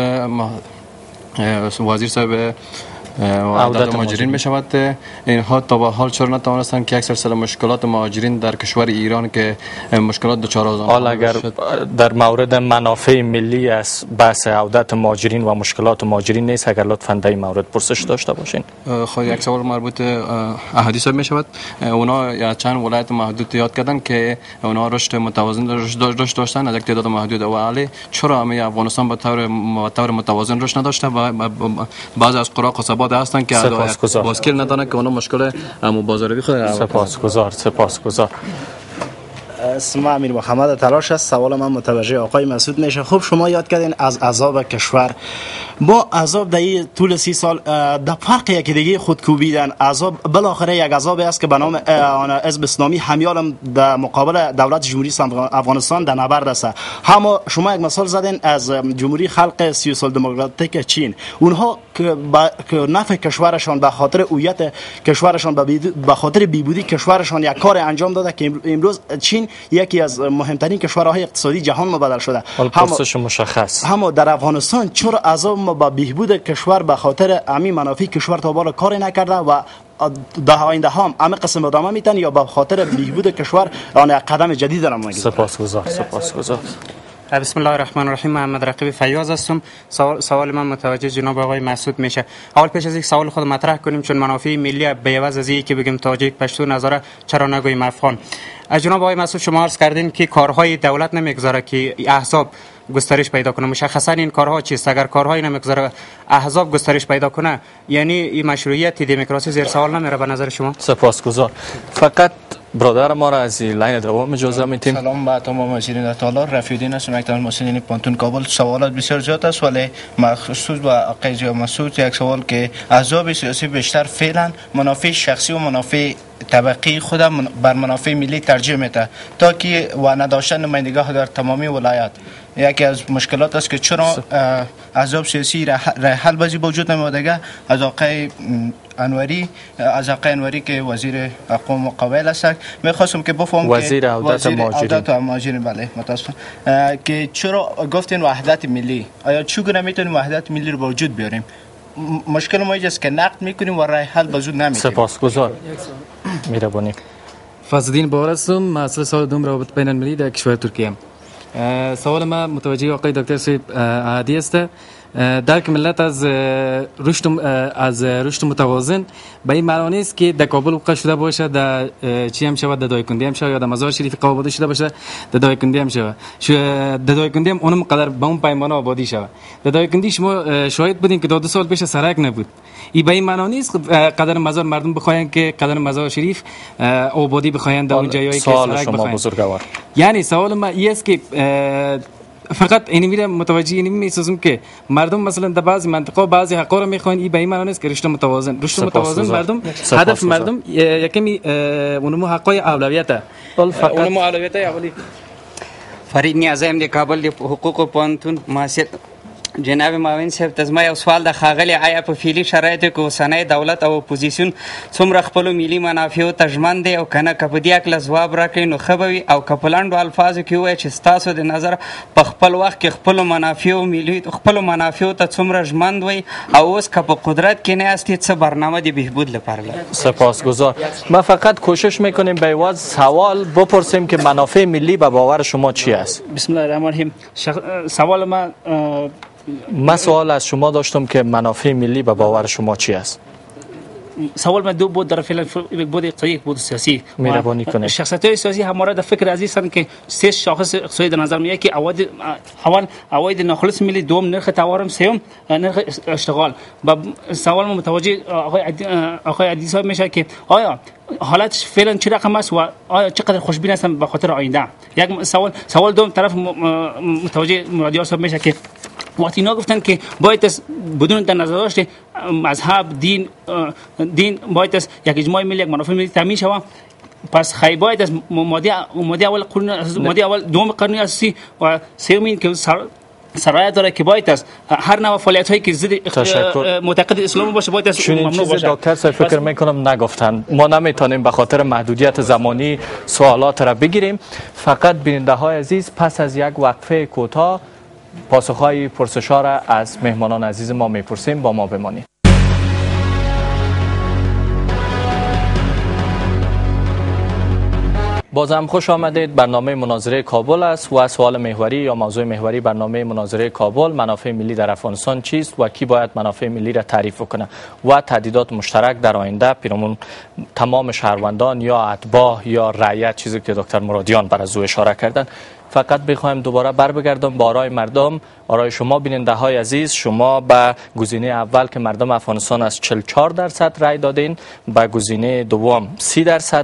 وزیر صاحب عودت مهاجرین می شود. اینها تا به حال چرا نتوانستند که یک سلسله مشکلات مهاجرین در کشور ایران که مشکلات دچار آنها حال اگر در مورد منافع ملی از بحث عودت مهاجرین و مشکلات مهاجرین نیست، اگر لطفا در این مورد پرسش داشته باشین. خب یک سوال مربوط احادی صاحب می شود. اونا یا چند ولایت محدود یاد کردن که اونا رشد متوازن رشد داشتن از یک تعداد محدود و عالی. چرا همه افغانستان به طور به طور متوازن رشد نداشته و بعضی از قرا قصبات هستن که باسکل ندارن که اونا مشکل مبازره خود. سپاسگزار. سپاسگزار. اسم امیر محمد تلاش است. سوال من متوجه آقای مسعود میشه. خب شما یاد کردین از عذاب کشور. با عذاب در این طول سی سال در فرق یکی دیگه خود کوبیدن. عذاب بالاخره یک عذابی است که به نام حزب اسلامی همیال در مقابل دولت جمهوری افغانستان در نبرد است. اما شما یک مثال زدین از جمهوری خلق سیاسی دموکراتیک چین. اونها که به نفع کشورشان به خاطر هویت کشورشان به خاطر بیبودی کشورشان یک کار انجام داده که امروز چین یکی از مهمترین کشورهای اقتصادی جهان مبادل شده. پرسش مشخص. اما در افغانستان چرا عذاب ما با بهبود کشور به خاطر امی منافع کشور تا بالا کار نکرده و ده آینده هم همه قسم ادامه میتن یا به خاطر بهبود کشور آن قدم جدید دارم میگم. سپاسگزار سپاسگزار. بسم الله الرحمن الرحیم. محمد رقیب فیاض هستم. سوال, سوال من متوجه جناب آقای مسعود میشه. اول پیش از یک سوال خود مطرح کنیم چون منافع ملی به عوض از اینکه بگیم تاجیک پشتو نظاره چرا نگوییم افغان. از جناب آقای مسعود شما عرض کردین که کارهای دولت نمیگذاره که احزاب گسترش پیدا کنه. مشخصا این کارها چیست؟ اگر کارهایی نمیگذاره احزاب گسترش پیدا کنه یعنی این مشروعیت دموکراسی زیر سوال نمیره به نظر شما؟ سپاسگزار. فقط برادر ما را از لاین دوم اجازه میتیم. سلام به تمام حاضرین طالار. رفیقین هستم یک مسئولین پانتون کابل. سوالات بسیار زیاد است ولی مخصوص با آقای جناب مسعود یک سوال که احزاب سیاسی بیشتر فعلا منافع شخصی و منافع طبقی خود بر منافع ملی ترجیح میده تا که و نداشتن نمایندگی در تمامی ولایت یکی از مشکلات است که چرا احزاب سیاسی راه حل بازی وجود نمیدگه. از آقای انوری از آقای انوری که وزیر اقوام و قبایل است میخواستم که بفهم وزیر عودت مهاجرین بله متاسفم که چرا گفتین وحدت ملی آیا چگونه میتونیم وحدت ملی رو به وجود بیاریم؟ مشکل ما اینجاست که نقد میکنیم و راه حل به وجود نمیاریم. سپاسگزار. میربانی فضلالدین باور هستم. مسئله سال دوم روابط بین المللی در کشور ترکیه. سوال ما متوجه آقای دکتر سید احدی است. درک ملت از رشد از رشد متوازن به این معنی است که در کابل وقع شده باشه در چی هم شود در دایکنده هم شود یا در مزار شریف قابل شده باشه در دایکنده هم شود در دایکنده هم اونم قدر به اون پیمانه آبادی شود. در دایکنده شما شاهد بودین که دو سال پیش سرک نبود. این به این معنی است قدر مزار مردم بخواین که قدر مزار شریف آبادی بخواین در اون جایی که سرک بخواین. یعنی سوال ما این است که فقط اینی میره متوجه اینی میسازم که مردم مثلا در بعضی منطقه بعضی حقا رو میخواین این به این معنی است که رشد متوازن رشد متوازن مردم هدف مردم یکمی اونمو حقای اولویت اونمو اولویت اولی. فرید نیازم دی کابل دی حقوق پانتون ماسیت جناب معاون صاحب تزما یو سوال د خاغلی آیا په فعلي شرایطو کې اوسنی دولت او اپوزیسیون څومره خپلو ملي منافعو ته ژمن دی او که نه که په دې هکله ځواب راکړي نو ښه به وي او که په لنډو الفاظو کې ووایي چې ستاسو د نظر په خپل وخت کې خپلو منافعو ملي خپلو منافعو ته څومره ژمن وئ او اوس که په قدرت کې نه هستید څه برنامه د بهبود لپاره لرئ؟ سپاسگزار. ما فقط کوشش میکنیم به عوض سوال بپرسیم که منافع ملی به باور شما چی است؟ بسم الله الرحمن الرحیم. شخ... سوال ما من سوال از شما داشتم که منافع ملی به باور شما چی است؟ سوال من دو بود در فعلا یک بود اقتصادی یک بود سیاسی. مهربانی کنید. شخصیت‌های سیاسی همواره در فکر عزیز هستند که سه شاخص اقتصادی در نظر میاد که اول اول عواید ناخالص ملی، دوم نرخ تورم، سوم نرخ اشتغال. با سوال من متوجه آقای آقای عدی صاحب میشه که آیا حالت فعلا چه رقم است و آیا چقدر خوشبین هستن به خاطر آینده؟ یک سوال سوال دوم طرف متوجه مرادیار صاحب میشه که وقتی اینا گفتن که باید بدون در نظر داشته مذهب دین دین باید یک اجماع ملی یک منافع ملی تامین شود، پس خیلی باید از ماده ماده اول قانون ماده اول دوم قانون اساسی و سومین که سرایت داره که باید است هر نوع فعالیت هایی که ضد معتقد اسلام باشه باید است ممنوع باشه. دکتر صاحب فکر میکنم نگفتن. ما نمیتونیم به خاطر محدودیت زمانی سوالات را بگیریم. فقط بیننده های عزیز پس از یک وقفه کوتاه پاسخهای پرسش‌ها را از مهمانان عزیز ما میپرسیم. با ما بمانید. بازم خوش آمدید. برنامه مناظره کابل است و سوال محوری یا موضوع محوری برنامه مناظره کابل منافع ملی در افغانستان چیست و کی باید منافع ملی را تعریف کنه و تهدیدات مشترک در آینده پیرامون تمام شهروندان یا اتباع یا رعیت، چیزی که دکتر مرادیان بر از او اشاره کردند. فقط بخوایم دوباره بر بگردم با آرای مردم، آرای شما بیننده های عزیز. شما به گزینه اول که مردم افغانستان از چهل و چهار درصد رای دادین، به گزینه دوم سی درصد،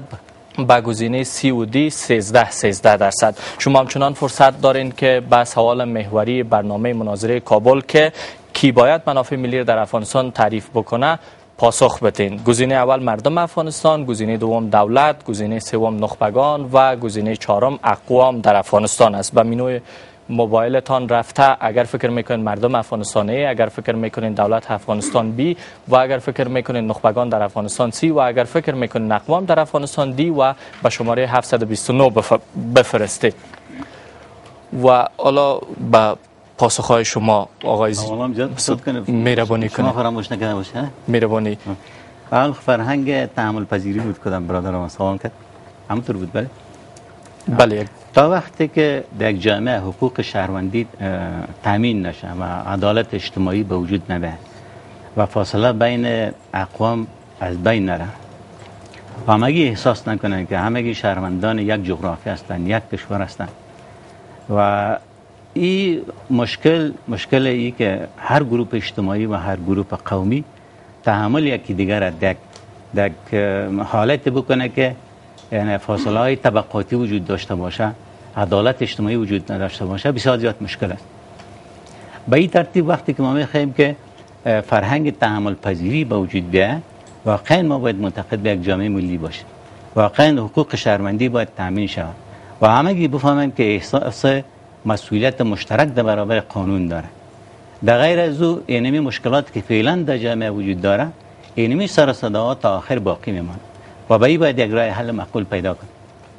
به گزینه سی و دی سیزده سیزده درصد. شما همچنان فرصت دارین که به سوال محوری برنامه مناظره کابل که کی باید منافع ملی در افغانستان تعریف بکنه پاسخ بدین. گزینه اول مردم افغانستان، گزینه دوم دولت، گزینه سوم نخبگان و گزینه چهارم اقوام در افغانستان است. به منوی موبایلتان رفته اگر فکر میکنین مردم افغانستان ای، اگر فکر میکنین دولت افغانستان بی و اگر فکر میکنین نخبگان در افغانستان سی و اگر فکر میکنین اقوام در افغانستان دی و به شماره هفتصد و بیست و نه بف... بفرستید. و حالا به پاسخهای شما آقای مهربانی کنید. شما فراموش نکرده باشه. مهربانی. اول فرهنگ تحمل پذیری بود کدام برادرم سوال کرد. همونطور بود بله. بله. تا وقتی که در یک جامعه حقوق شهروندی تامین نشه و عدالت اجتماعی به وجود نده و فاصله بین اقوام از بین نره و همگی احساس نکنن که همگی شهروندان یک جغرافی هستند، یک کشور هستند و این مشکل مشکل ای که هر گروه اجتماعی و هر گروه قومی تحمل یکی دیگر در در حالت بکنه که یعنی فاصله های طبقاتی وجود داشته باشه، عدالت اجتماعی وجود نداشته باشه، بسیار زیاد مشکل است. به این ترتیب وقتی که ما میخوایم که فرهنگ تحمل پذیری به وجود بیاید، واقعا ما باید معتقد به یک جامعه ملی باشیم. واقعا حقوق شهروندی باید تامین شود و همگی بفهمن که احساس مسئولیت مشترک در برابر قانون داره. در غیر از او اینمی مشکلات که فعلا در جامعه وجود داره، اینمی سر و صداها تا آخر باقی میمونه و به این باید یک راه حل معقول پیدا کنیم.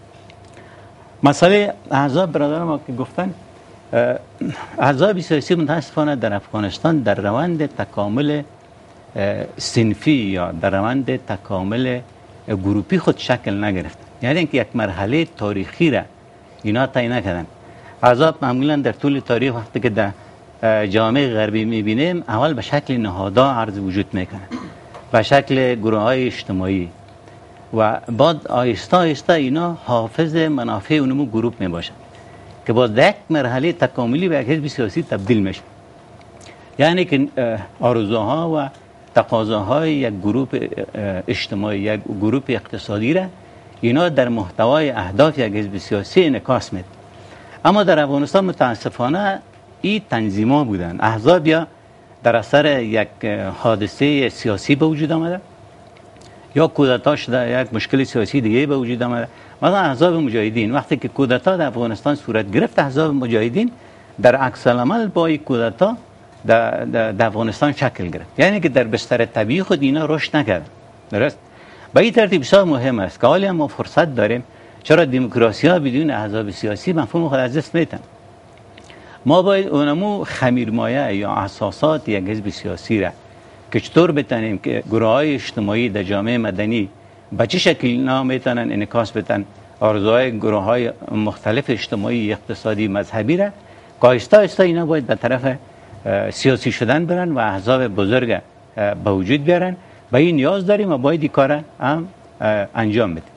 مسئله احزاب برادر ما که گفتن، احزاب سیاسی متاسفانه در افغانستان در روند تکامل صنفی یا در روند تکامل گروپی خود شکل نگرفت. یعنی اینکه یک مرحله تاریخی را اینا طی نکردن. احزاب معمولا در طول تاریخ وقتی که در جامعه غربی میبینیم اول به شکل نهادها عرض وجود میکنن، به شکل گروه های اجتماعی و بعد آهسته آهسته اینا حافظ منافع اونمو گروپ می باشن که باز در یک مرحله تکاملی به یک حزب سیاسی تبدیل میشه. یعنی که آرزوها و تقاضاهای یک گروه اجتماعی، یک گروه اقتصادی را اینا در محتوای اهداف یک حزب سیاسی انعکاس میده. اما در افغانستان متاسفانه این تنظیم‌ها بودن، احزاب یا در اثر یک حادثه سیاسی به وجود آمده یا کودتا شده، یک مشکل سیاسی دیگه به وجود آمده. مثلا احزاب مجاهدین وقتی که کودتا در افغانستان صورت گرفت، احزاب مجاهدین در عکس العمل با این کودتا در, در, در افغانستان شکل گرفت. یعنی که در بستر طبیعی خود اینا رشد نکرد. درست؟ به این ترتیب بسیار مهم است که حالا ما فرصت داریم، چرا دموکراسی ها بدون احزاب سیاسی مفهوم خود از دست میدن. ما باید اونمو خمیرمایه یا اساسات یک حزب سیاسی را که چطور بتونیم که گروه های اجتماعی در جامعه مدنی به چه شکل اینا میتونن انعکاس بدن آرزوهای گروه های مختلف اجتماعی، اقتصادی، مذهبی را که آهسته آهسته اینا باید به طرف سیاسی شدن برن و احزاب بزرگ به وجود بیارن. به این نیاز داریم و باید این کار هم انجام بدیم.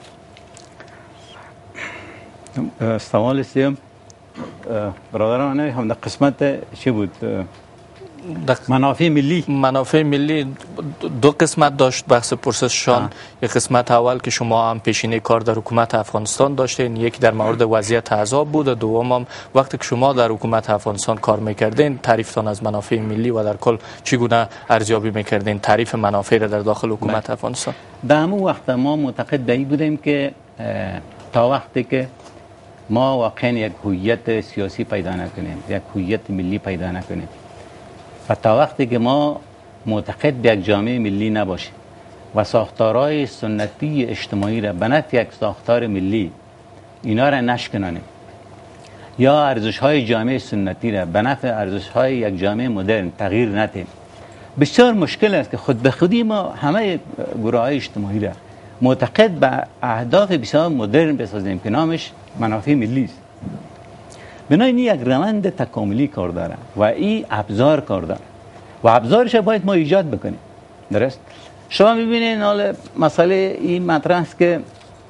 سوال سیم برادران هم در قسمت چی بود؟ منافع ملی. منافع ملی دو قسمت داشت بحث پرسششان. یک قسمت اول که شما هم پیشینه کار در حکومت افغانستان داشتین، یک در مورد وضعیت احزاب بود، دوم هم وقتی که شما در حکومت افغانستان کار میکردین تعریفتان از منافع ملی و در کل چگونه ارزیابی میکردین تعریف منافع را در داخل حکومت افغانستان؟ در همون وقت ما معتقد به این بودیم که تا وقتی که ما واقعا یک هویت سیاسی پیدا نکنیم، یک هویت ملی پیدا نکنیم و تا وقتی که ما معتقد به یک جامعه ملی نباشیم و ساختارهای سنتی اجتماعی را به نفع یک ساختار ملی اینا را نشکنانیم یا ارزش‌های جامعه سنتی را به نفع ارزش‌های یک جامعه مدرن تغییر ندیم، بسیار مشکل است که خود به خودی ما همه گروه‌های اجتماعی را معتقد به اهداف بسیار مدرن بسازیم که نامش منافع ملی است. بنابراین یک روند تکاملی کار داره و این ابزار کار داره و ابزارش باید ما ایجاد بکنیم. درست؟ شما میبینید حالا مسئله این مطرح است که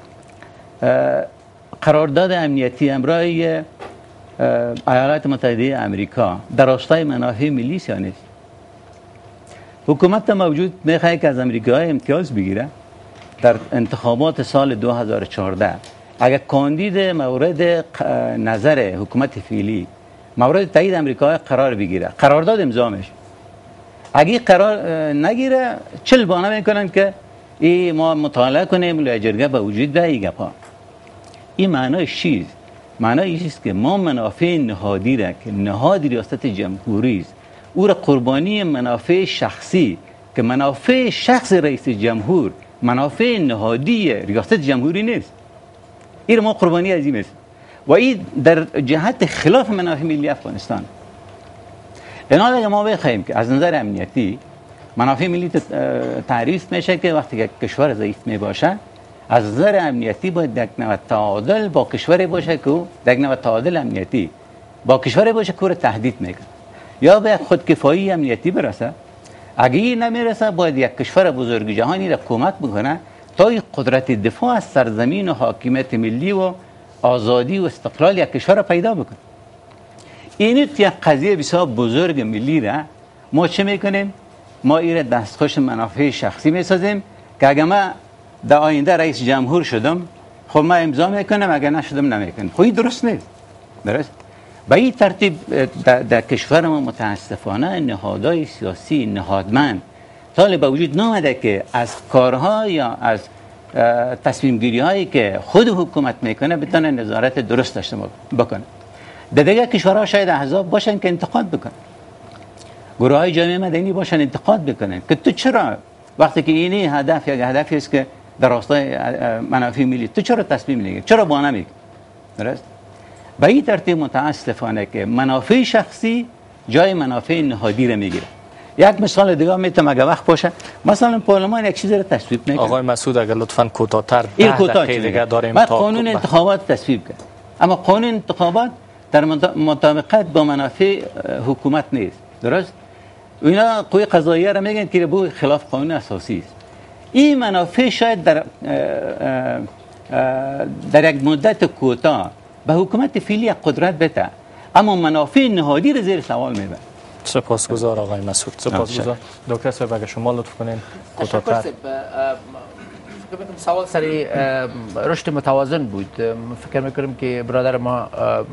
قرارداد امنیتی امرای ایالات متحده آمریکا در راستای منافع ملی است یا نیست؟ حکومت موجود میخواد که از امریکا امتیاز بگیره در انتخابات سال دو هزار و چهارده اگر کاندید مورد نظر حکومت فعلی مورد تایید امریکا قرار بگیره، قرارداد امضا میشه. اگه قرار نگیره چل بانه میکنن که ای ما مطالعه کنیم لجرگه به وجود به ای گپا. این معنایش چیست؟ معنایش است که ما منافع نهادی را که نهاد ریاست جمهوری است او را قربانی منافع شخصی که منافع شخص رئیس جمهور منافع نهادی ریاست جمهوری نیست، این ما قربانی از این است و این در جهت خلاف منافع ملی افغانستان. اینا دیگه ما بخوایم که از نظر امنیتی منافع ملی تعریف میشه که وقتی که کشور ضعیف می باشه از نظر امنیتی باید یک نوع تعادل با کشوری باشه که یک نوع تعادل امنیتی با کشوری باشه که رو تهدید میکنه یا به خودکفایی امنیتی برسه. اگه این نمیرسه باید یک کشور بزرگ جهانی را کمک بکنه تا این قدرت دفاع از سرزمین و حاکمیت ملی و آزادی و استقلال یک کشور را پیدا بکنه. این یک قضیه بسیار بزرگ ملی را ما چه میکنیم؟ ما این دستخوش منافع شخصی میسازیم که اگه ما در آینده رئیس جمهور شدم خب ما امضا میکنم، اگه نشدم نمیکنم. خب این درست نیست. درست؟ به این ترتیب در, در کشور ما متاسفانه نهادهای سیاسی نهادمند تا به وجود نامده که از کارها یا از تصمیم گیری هایی که خود حکومت میکنه بتونه نظارت درست داشته بکنه. در دیگه کشورها شاید احزاب باشن که انتقاد بکنن، گروه های جامعه مدنی باشن انتقاد بکنن که تو چرا وقتی که اینی هدف یا هدفی است که در راستای منافع ملی تو چرا تصمیم میگیری، چرا با نمیگی؟ درست؟ به این ترتیب متاسفانه که منافع شخصی جای منافع نهادی را میگیره. یک مثال دیگه میتونم اگه وقت باشه، مثلا پارلمان یک چیزی را تصویب میکنه. آقای مسعود اگر لطفاً کوتاه‌تر ده دقیقه دیگه داریم بعد تا قانون انتخابات تصویب کرد، اما قانون انتخابات در مطابقت با منافع حکومت نیست. درست؟ اینا قوه قضاییه را میگن که بو خلاف قانون اساسی است. این منافع شاید در در یک مدت کوتاه به حکومت فعلی قدرت بده، اما منافع نهادی را زیر سوال میبره. سپاسگزار آقای مسعود. سپاسگزار. دکتر صاحب اگه شما لطف کنین کوتاه‌تر. فکر میکنم سوال سری رشد متوازن بود. فکر میکنم که برادر ما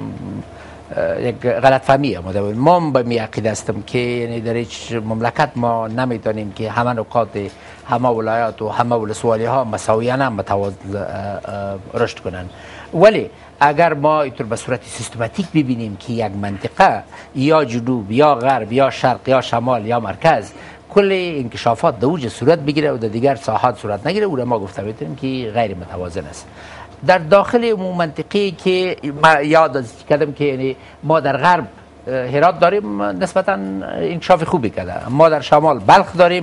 یک غلط فهمیه ما داریم. ما به می عقیده هستم که یعنی در هیچ مملکت ما نمیدانیم که همه نقاط همه ولایات و همه ولسوالی ها مساویانه متوازن رشد کنن، ولی اگر ما اینطور به صورت سیستماتیک ببینیم که یک منطقه یا جنوب یا غرب یا شرق یا شمال یا مرکز کل انکشافات در اوج صورت بگیره و در دیگر ساحات صورت نگیره، او را ما گفته میتونیم که غیر متوازن است. در داخل اون منطقه که ما یاد کردم که یعنی ما در غرب هرات داریم نسبتا انکشاف خوبی کرده، ما در شمال بلخ داریم،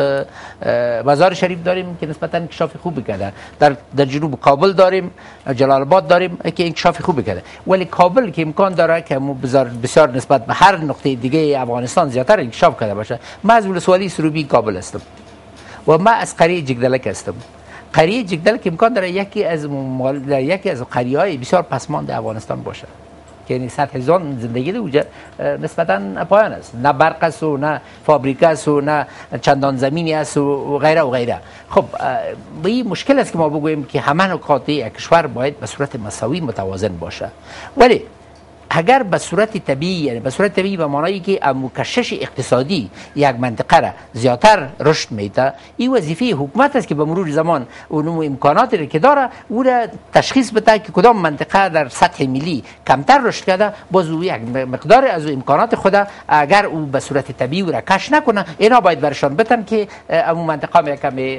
مزار شریف داریم که نسبتا انکشاف خوبی کرده، در در جنوب کابل داریم، جلال آباد داریم که انکشاف خوبی کرده، ولی کابل که امکان داره که بسیار بسیار نسبت به هر نقطه دیگه افغانستان زیاتر انکشاف کرده باشه. ما از ولسوالی سروبی کابل هستم و ما از قریه جگدلک هستم. قریه جگدلک امکان داره یکی از یکی از قریه‌های بسیار پسماند افغانستان باشه که یعنی صد هزار زندگی در نسبتا پایان است، نه برق است و نه فابریکه است و نه چندان زمینی است و غیره و غیره. خب به این مشکل است که ما بگوییم که همه نقاط یک کشور باید به صورت مساوی متوازن باشه، ولی اگر به صورت طبیعی یعنی به صورت طبیعی به معنایی که مکشش اقتصادی یک منطقه را زیاتر رشد میده، این وظیفه حکومت است که به مرور زمان اون امکاناتی را که داره او را تشخیص بده که کدام منطقه در سطح ملی کمتر رشد کرده، باز او یک مقدار از امکانات خود اگر او به صورت طبیعی او را کش نکنه اینا باید برشان بدن که اون منطقه یک کمی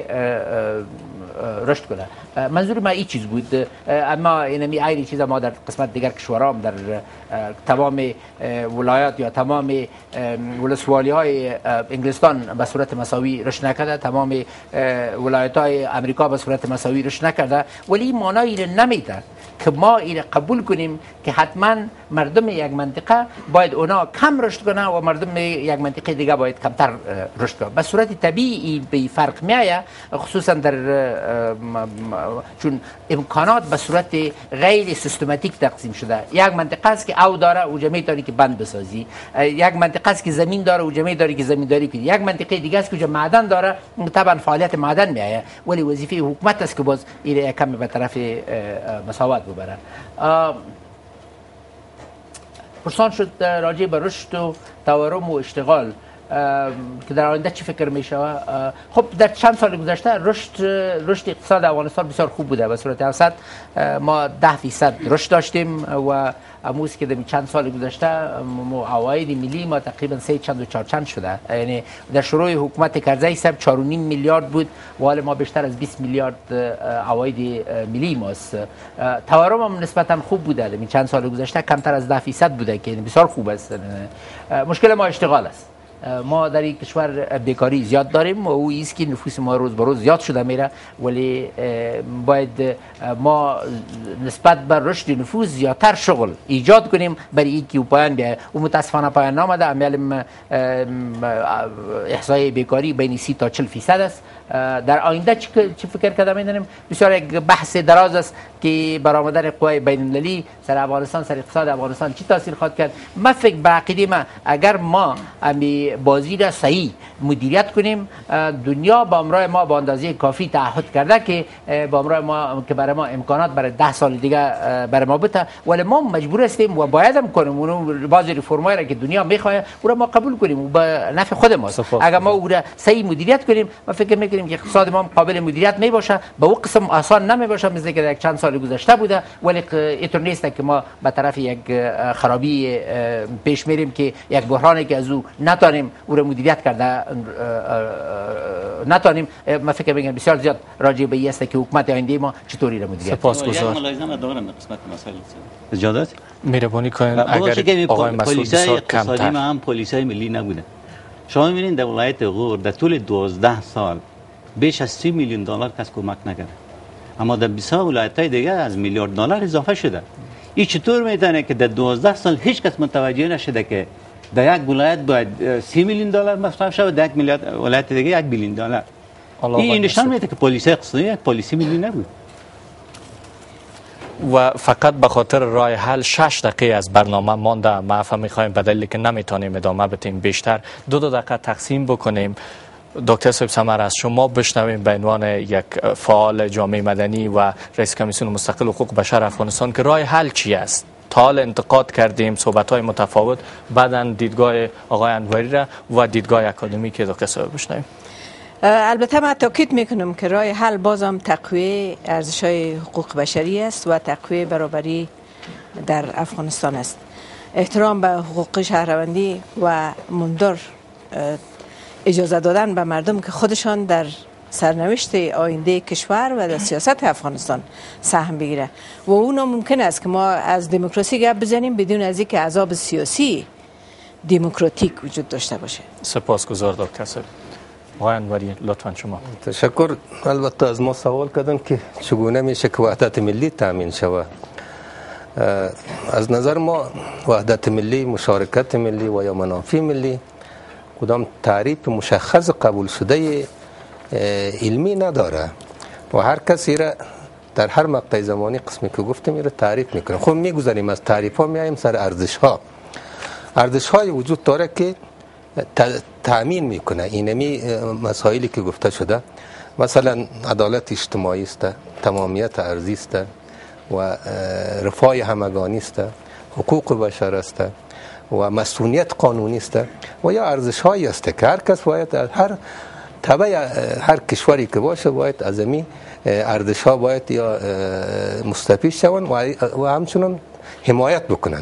رشد کنه. منظور ما این چیز بود، اما اینمی عین چیز ما در قسمت دیگر کشورها در تمام ولایات یا تمام ولسوالی های انگلستان به صورت مساوی رشد نکرده، تمام ولایت های امریکا به صورت مساوی رشد نکرده، ولی این معنایی را نمیده که ما این قبول کنیم که حتما مردم یک منطقه باید اونا کم رشد کنه و مردم یک منطقه دیگه باید کمتر رشد کنه. به صورت طبیعی به فرق میایه، خصوصا در چون امکانات به صورت غیر سیستماتیک تقسیم شده. یک منطقه است که او داره و جمعی داری که بند بسازی، یک منطقه است که زمین داره و جمعی داری که زمینداری کنی، یک منطقه دیگه است که معدن داره طبعا فعالیت معدن میایه، ولی وظیفه حکومت است که باز این کم به طرف مساوات ببره. پرسان شد راجع به رشد و تورم و اشتغال که در آینده چی فکر می شود؟ خب در چند سال گذشته رشد رشد اقتصاد افغانستان بسیار خوب بوده. به صورت اوسط ما ده فیصد رشد داشتیم و امروز که در چند سال گذشته عواید ملی ما تقریبا سه چند و چهار چند شده. یعنی در شروع حکومت کرزی صاحب چهار و نیم میلیارد بود و حالا ما بیشتر از بیست میلیارد عواید ملی ماست. تورم هم نسبتا خوب بوده. در چند سال گذشته کمتر از ده فیصد بوده که بسیار خوب است. مشکل ما اشتغال است. ما در این کشور بیکاری زیاد داریم و او است که نفوس ما روز به روز زیاد شده میره، ولی باید ما نسبت بر رشد نفوس زیادتر شغل ایجاد کنیم برای اینکه پایان بیاید. و متاسفانه پایان نامده. امیال احصای بیکاری بین سی تا چهل فیصد است. در آینده چی فکر کرده میدونیم؟ بسیار یک بحث دراز است که برآمدن قوای بین المللی سر افغانستان، سر اقتصاد افغانستان چی تاثیر خواهد کرد. من فکر به عقیده من اگر ما امی بازی را صحیح مدیریت کنیم، دنیا با امرای ما با اندازه کافی تعهد کرده که با امرای ما که برای ما امکانات برای ده سال دیگه برای ما بده، ولی ما مجبور هستیم و باید هم کنیم اون بعضی رفرمایی را که دنیا میخواد او را ما قبول کنیم و به نفع خود ماست. اگر ما او را صحیح مدیریت کنیم، ما فکر میکنیم که اقتصاد ما قابل مدیریت می باشه. به اون قسم آسان نمی باشه مثل که یک چند سال گذشته بوده، ولی اینطور نیست که ما به طرف یک خرابی پیش میریم که یک بحرانی که از او نتونیم او را مدیریت کرده نتونیم. ما فکر میکنم بسیار زیاد راجع به این است که حکومت آینده ما چطوری را مدیریت. سپاسگزار. یک ملاحظه دارم قسمت مسائل اجازه مهربانی کنید اگر آقای مسعود بسیار کمتر ما هم پلیسای ملی نبوده. شما میبینید در ولایت غور در طول دوازده سال بیش از سی میلیون دلار کس کمک نکرده، اما در بیست ولایت‌های دیگه از میلیارد دلار اضافه شده. این چطور میتونه که در دوازده سال هیچ کس متوجه نشده که در یک ولایت باید سی میلیون دلار مصرف شود، در یک میلیارد ولایت دیگه یک بیلیون دلار. این نشان میده که پلیس اقتصادی یک پلیسی ملی نبود. و فقط به خاطر راه حل شش دقیقه از برنامه مانده. ما فهم میخوایم بدلی که نمیتونیم ادامه بدیم بیشتر دو دو دقیقه تقسیم بکنیم. دکتر صاحب ثمر از شما بشنویم به عنوان یک فعال جامعه مدنی و رئیس کمیسیون مستقل حقوق بشر افغانستان که راه حل چی است؟ تا حال انتقاد کردیم صحبت‌های متفاوت، بعداً دیدگاه آقای انوری را و دیدگاه اکادمیک دکتر صاحب بشنویم. البته من تاکید میکنم که راه حل بازم تقویه ارزش‌های حقوق بشری است و تقویه برابری در افغانستان است. احترام به حقوق شهروندی و مندر اجازه دادن به مردم که خودشان در سرنوشت آینده کشور و در سیاست افغانستان سهم بگیره و اون ممکن است که ما از دموکراسی گپ بزنیم بدون از اینکه عذاب سیاسی دموکراتیک وجود داشته باشه. سپاسگزار دکتر صاحب. آقای انوری لطفا شما. تشکر. البته از ما سوال کردن که چگونه میشه که وحدت ملی تامین شود. از نظر ما وحدت ملی، مشارکت ملی و یا منافع ملی کدام تعریف مشخص قبول شده علمی نداره و هر کسی را در هر مقطع زمانی قسمی که گفتم میره تعریف میکنه. خب میگذاریم از تعریف ها میایم سر ارزش ها. ارزش های وجود داره که تأمین میکنه اینمی مسائلی که گفته شده. مثلا عدالت اجتماعی است، تمامیت ارضی است و رفاه همگانی است، حقوق بشر است و مسئولیت قانونی است و یا ارزش هایی است که هر کس باید هر تبع هر کشوری که باشه باید از این ارزش ها باید یا مستفید شوند و همچنان حمایت بکنن.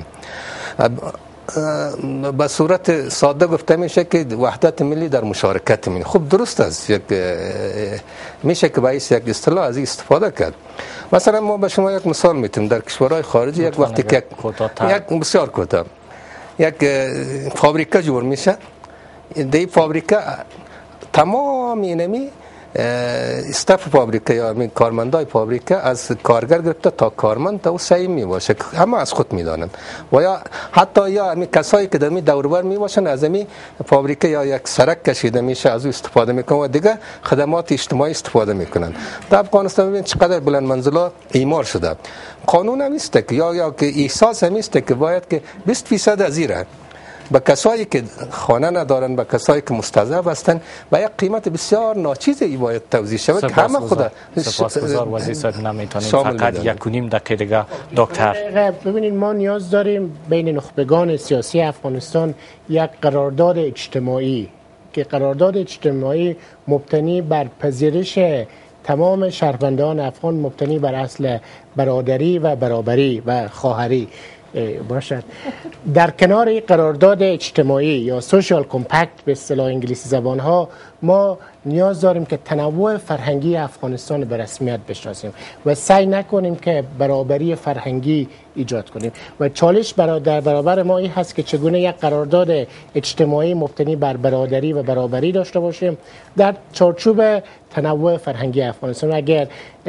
به صورت ساده گفته میشه که وحدت ملی در مشارکت ملی. خب درست است، یک میشه که باعث یک اصطلاح از این استفاده کرد. مثلا ما به شما یک مثال میتونیم در کشورهای خارجی یک وقتی که یک بسیار کوتاه یک فابریکه جور میشه، در این فابریکه تمام اینمی استاف فابریکه یا همین کارمندای فابریکه از کارگر گرفته تا کارمند تا سعی می باشه، همه از خود میدانند و یا حتی یا همین کسایی که در می دور بر می باشن از همین فابریکه یا یک سرک کشیده میشه از او استفاده میکنن و دیگه خدمات اجتماعی استفاده میکنن. در افغانستان ببین چقدر بلند منزلا ایمار شده. قانون هم است که یا یا که احساس هم است که باید که بیست درصد از ایره به کسایی که خانه ندارن، به کسایی که مستضعف هستن و یک قیمت بسیار ناچیزی باید توزیع شود که همه خود سپاسگزار وزیر صاحب نمیتونیم فقط یک و نیم دقیقه دیگه دکتر. ببینید ما نیاز داریم بین نخبگان سیاسی افغانستان یک قرارداد اجتماعی که قرارداد اجتماعی مبتنی بر پذیرش تمام شهروندان افغان، مبتنی بر اصل برادری و برابری و خواهری باشد. در کنار قرارداد اجتماعی یا سوشال کمپکت به اصطلاح انگلیسی زبان ها، ما نیاز داریم که تنوع فرهنگی افغانستان به رسمیت بشناسیم و سعی نکنیم که برابری فرهنگی ایجاد کنیم و چالش در برابر ما این هست که چگونه یک قرارداد اجتماعی مبتنی بر برادری و برابری داشته باشیم در چارچوب تنوع فرهنگی افغانستان. اگر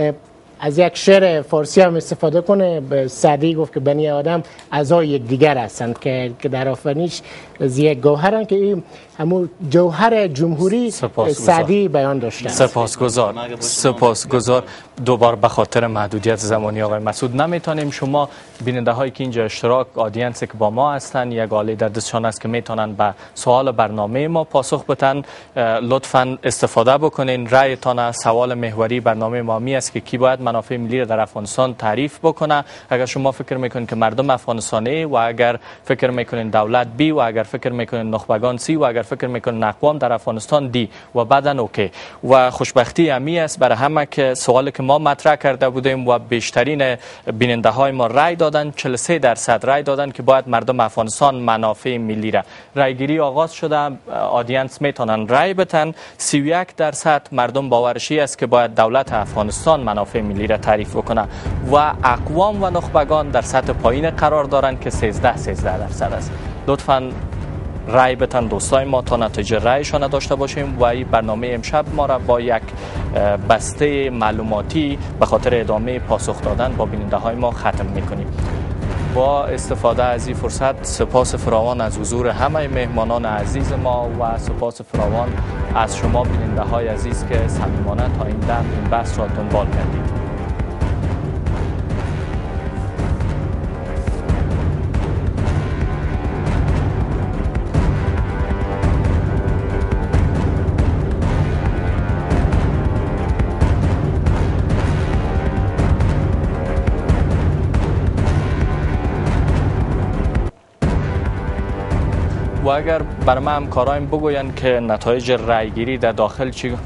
از یک شعر فارسی هم استفاده کنه، سعدی گفت که بنی آدم اعضای یکدیگر هستند که در آفرینش از یک گوهرن که این همون جوهر جمهوری سعدی بیان داشته. سپاسگزار. سپاسگزار. دوباره به خاطر محدودیت زمانی آقای مسعود نمیتونیم، شما بیننده هایی که اینجا اشتراک آدینسی که با ما هستن یک آله در دستشان است که میتونن به سوال برنامه ما پاسخ بدن، لطفاً استفاده بکنین. رأیتان سوال محوری برنامه ما می است که کی باید منافع ملی را در افغانستان تعریف بکنه. اگر شما فکر میکنین که مردم افغانستانی و اگر فکر میکنین دولت بی و اگر فکر میکنین نخبگان سی و اگر فکر میکنین اقوام در افغانستان دی و بعدن اوکی. و خوشبختی امی است برای همه که سوالی که ما مطرح کرده بودیم و بیشترین بیننده های ما رای دادن، چهل و سه درصد رای دادن که باید مردم افغانستان منافع ملی را. رای گیری آغاز شده، آدینس میتونن رای بدن. سی و یک درصد مردم باورشی است که باید دولت افغانستان منافع ملی را تعریف کنه و اقوام و نخبگان در سطح پایین قرار دارند که سیزده سیزده درصد است. لطفاً رای بتن دوستای ما تا نتیجه رایشان داشته باشیم و این برنامه امشب ما را با یک بسته معلوماتی به خاطر ادامه پاسخ دادن با بیننده های ما ختم میکنیم. با استفاده از این فرصت سپاس فراوان از حضور همه مهمانان عزیز ما و سپاس فراوان از شما بیننده های عزیز که صمیمانه تا این دم این بحث را دنبال کردید. و اگر بر ما همکارایم بگوین که نتایج رایگیری در داخل چی؟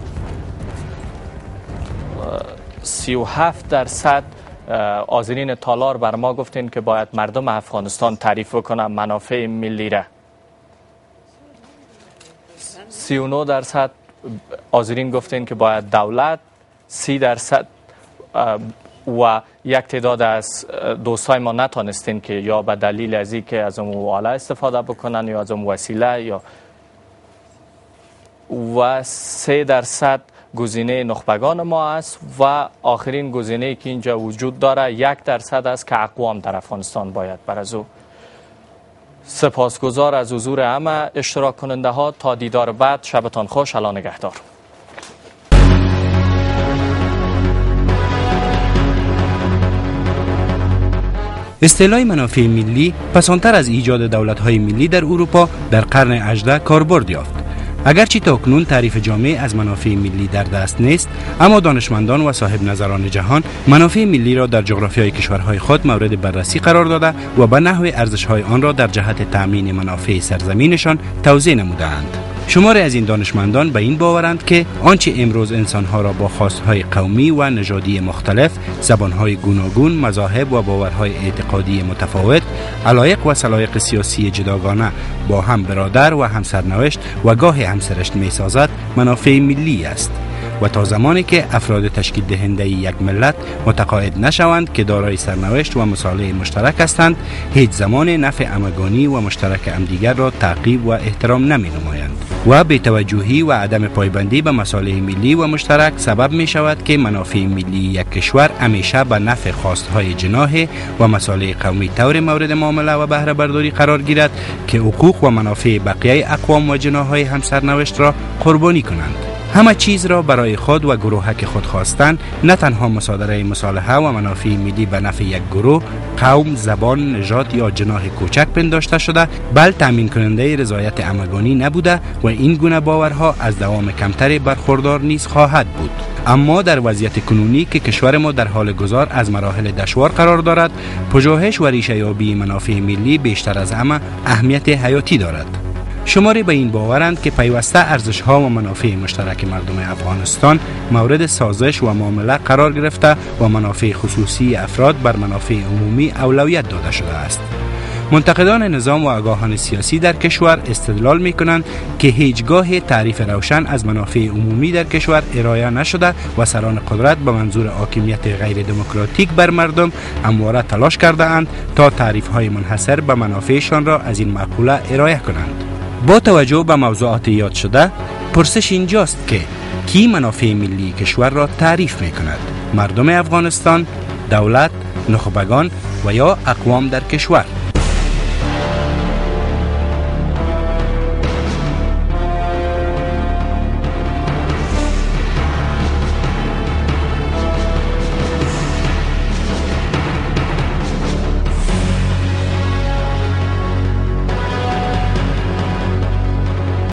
سی و هفت درصد حاضرین تالار بر ما گفتین که باید مردم افغانستان تعریف کنن منافع ملی را. سی و نه درصد حاضرین گفتین که باید دولت، سی درصد و یک تعداد از دوستای ما نتانستین که یا به دلیل از این که از اون آله استفاده بکنن یا از اون وسیله یا و سه درصد گزینه نخبگان ما است و آخرین گزینه که اینجا وجود داره یک درصد است که اقوام در افغانستان باید بر از او. سپاسگزار از حضور همه اشتراک کننده ها. تا دیدار بعد، شبتان خوش. الله نگهدار. اصطلاح منافع ملی پسانتر از ایجاد دولت‌های ملی در اروپا در قرن هجدهم کاربرد یافت. اگرچه تاکنون تعریف جامع از منافع ملی در دست نیست، اما دانشمندان و صاحب نظران جهان منافع ملی را در جغرافیای کشورهای خود مورد بررسی قرار داده و به نحو ارزش‌های آن را در جهت تأمین منافع سرزمینشان توضیح نموده‌اند. شماری از این دانشمندان به این باورند که آنچه امروز انسانها را با خواستهای قومی و نژادی مختلف، زبانهای گوناگون، مذاهب و باورهای اعتقادی متفاوت، علایق و سلایق سیاسی جداگانه با هم برادر و هم سرنوشت و گاه هم سرشت می سازد منافع ملی است. و تا زمانی که افراد تشکیل دهنده یک ملت متقاعد نشوند که دارای سرنوشت و مصالح مشترک هستند، هیچ زمان نفع همگانی و مشترک همدیگر را تعقیب و احترام نمی نمایند. و بی‌توجهی و عدم پایبندی به مصالح ملی و مشترک سبب می شود که منافع ملی یک کشور همیشه به نفع خواستهای جناح و مصالح قومی طور مورد معامله و بهره برداری قرار گیرد که حقوق و منافع بقیه اقوام و جناح‌های همسرنوشت را قربانی کنند. همه چیز را برای خود و گروهک خود خواستن، نه تنها مصادره مصالحه و منافع ملی به نفع یک گروه، قوم، زبان، نژاد یا جناح کوچک پنداشته شده، بل تامین کننده رضایت همگانی نبوده و این گونه باورها از دوام کمتری برخوردار نیز خواهد بود. اما در وضعیت کنونی که کشور ما در حال گذار از مراحل دشوار قرار دارد، پژوهش و ریشه یابی منافع ملی بیشتر از همه اهمیت حیاتی دارد. شماری به این باورند که پیوسته ارزش‌ها و منافع مشترک مردم افغانستان مورد سازش و معامله قرار گرفته و منافع خصوصی افراد بر منافع عمومی اولویت داده شده است. منتقدان نظام و آگاهان سیاسی در کشور استدلال می‌کنند که هیچگاه تعریف روشن از منافع عمومی در کشور ارائه نشده و سران قدرت به منظور حاکمیت غیر دموکراتیک بر مردم همواره تلاش کرده اند تا تعریف‌های منحصر به منافعشان را از این مقوله ارائه کنند. با توجه به موضوعات یاد شده، پرسش اینجاست که کی منافع ملی کشور را تعریف می‌کند؟ مردم افغانستان، دولت، نخبگان و یا اقوام در کشور؟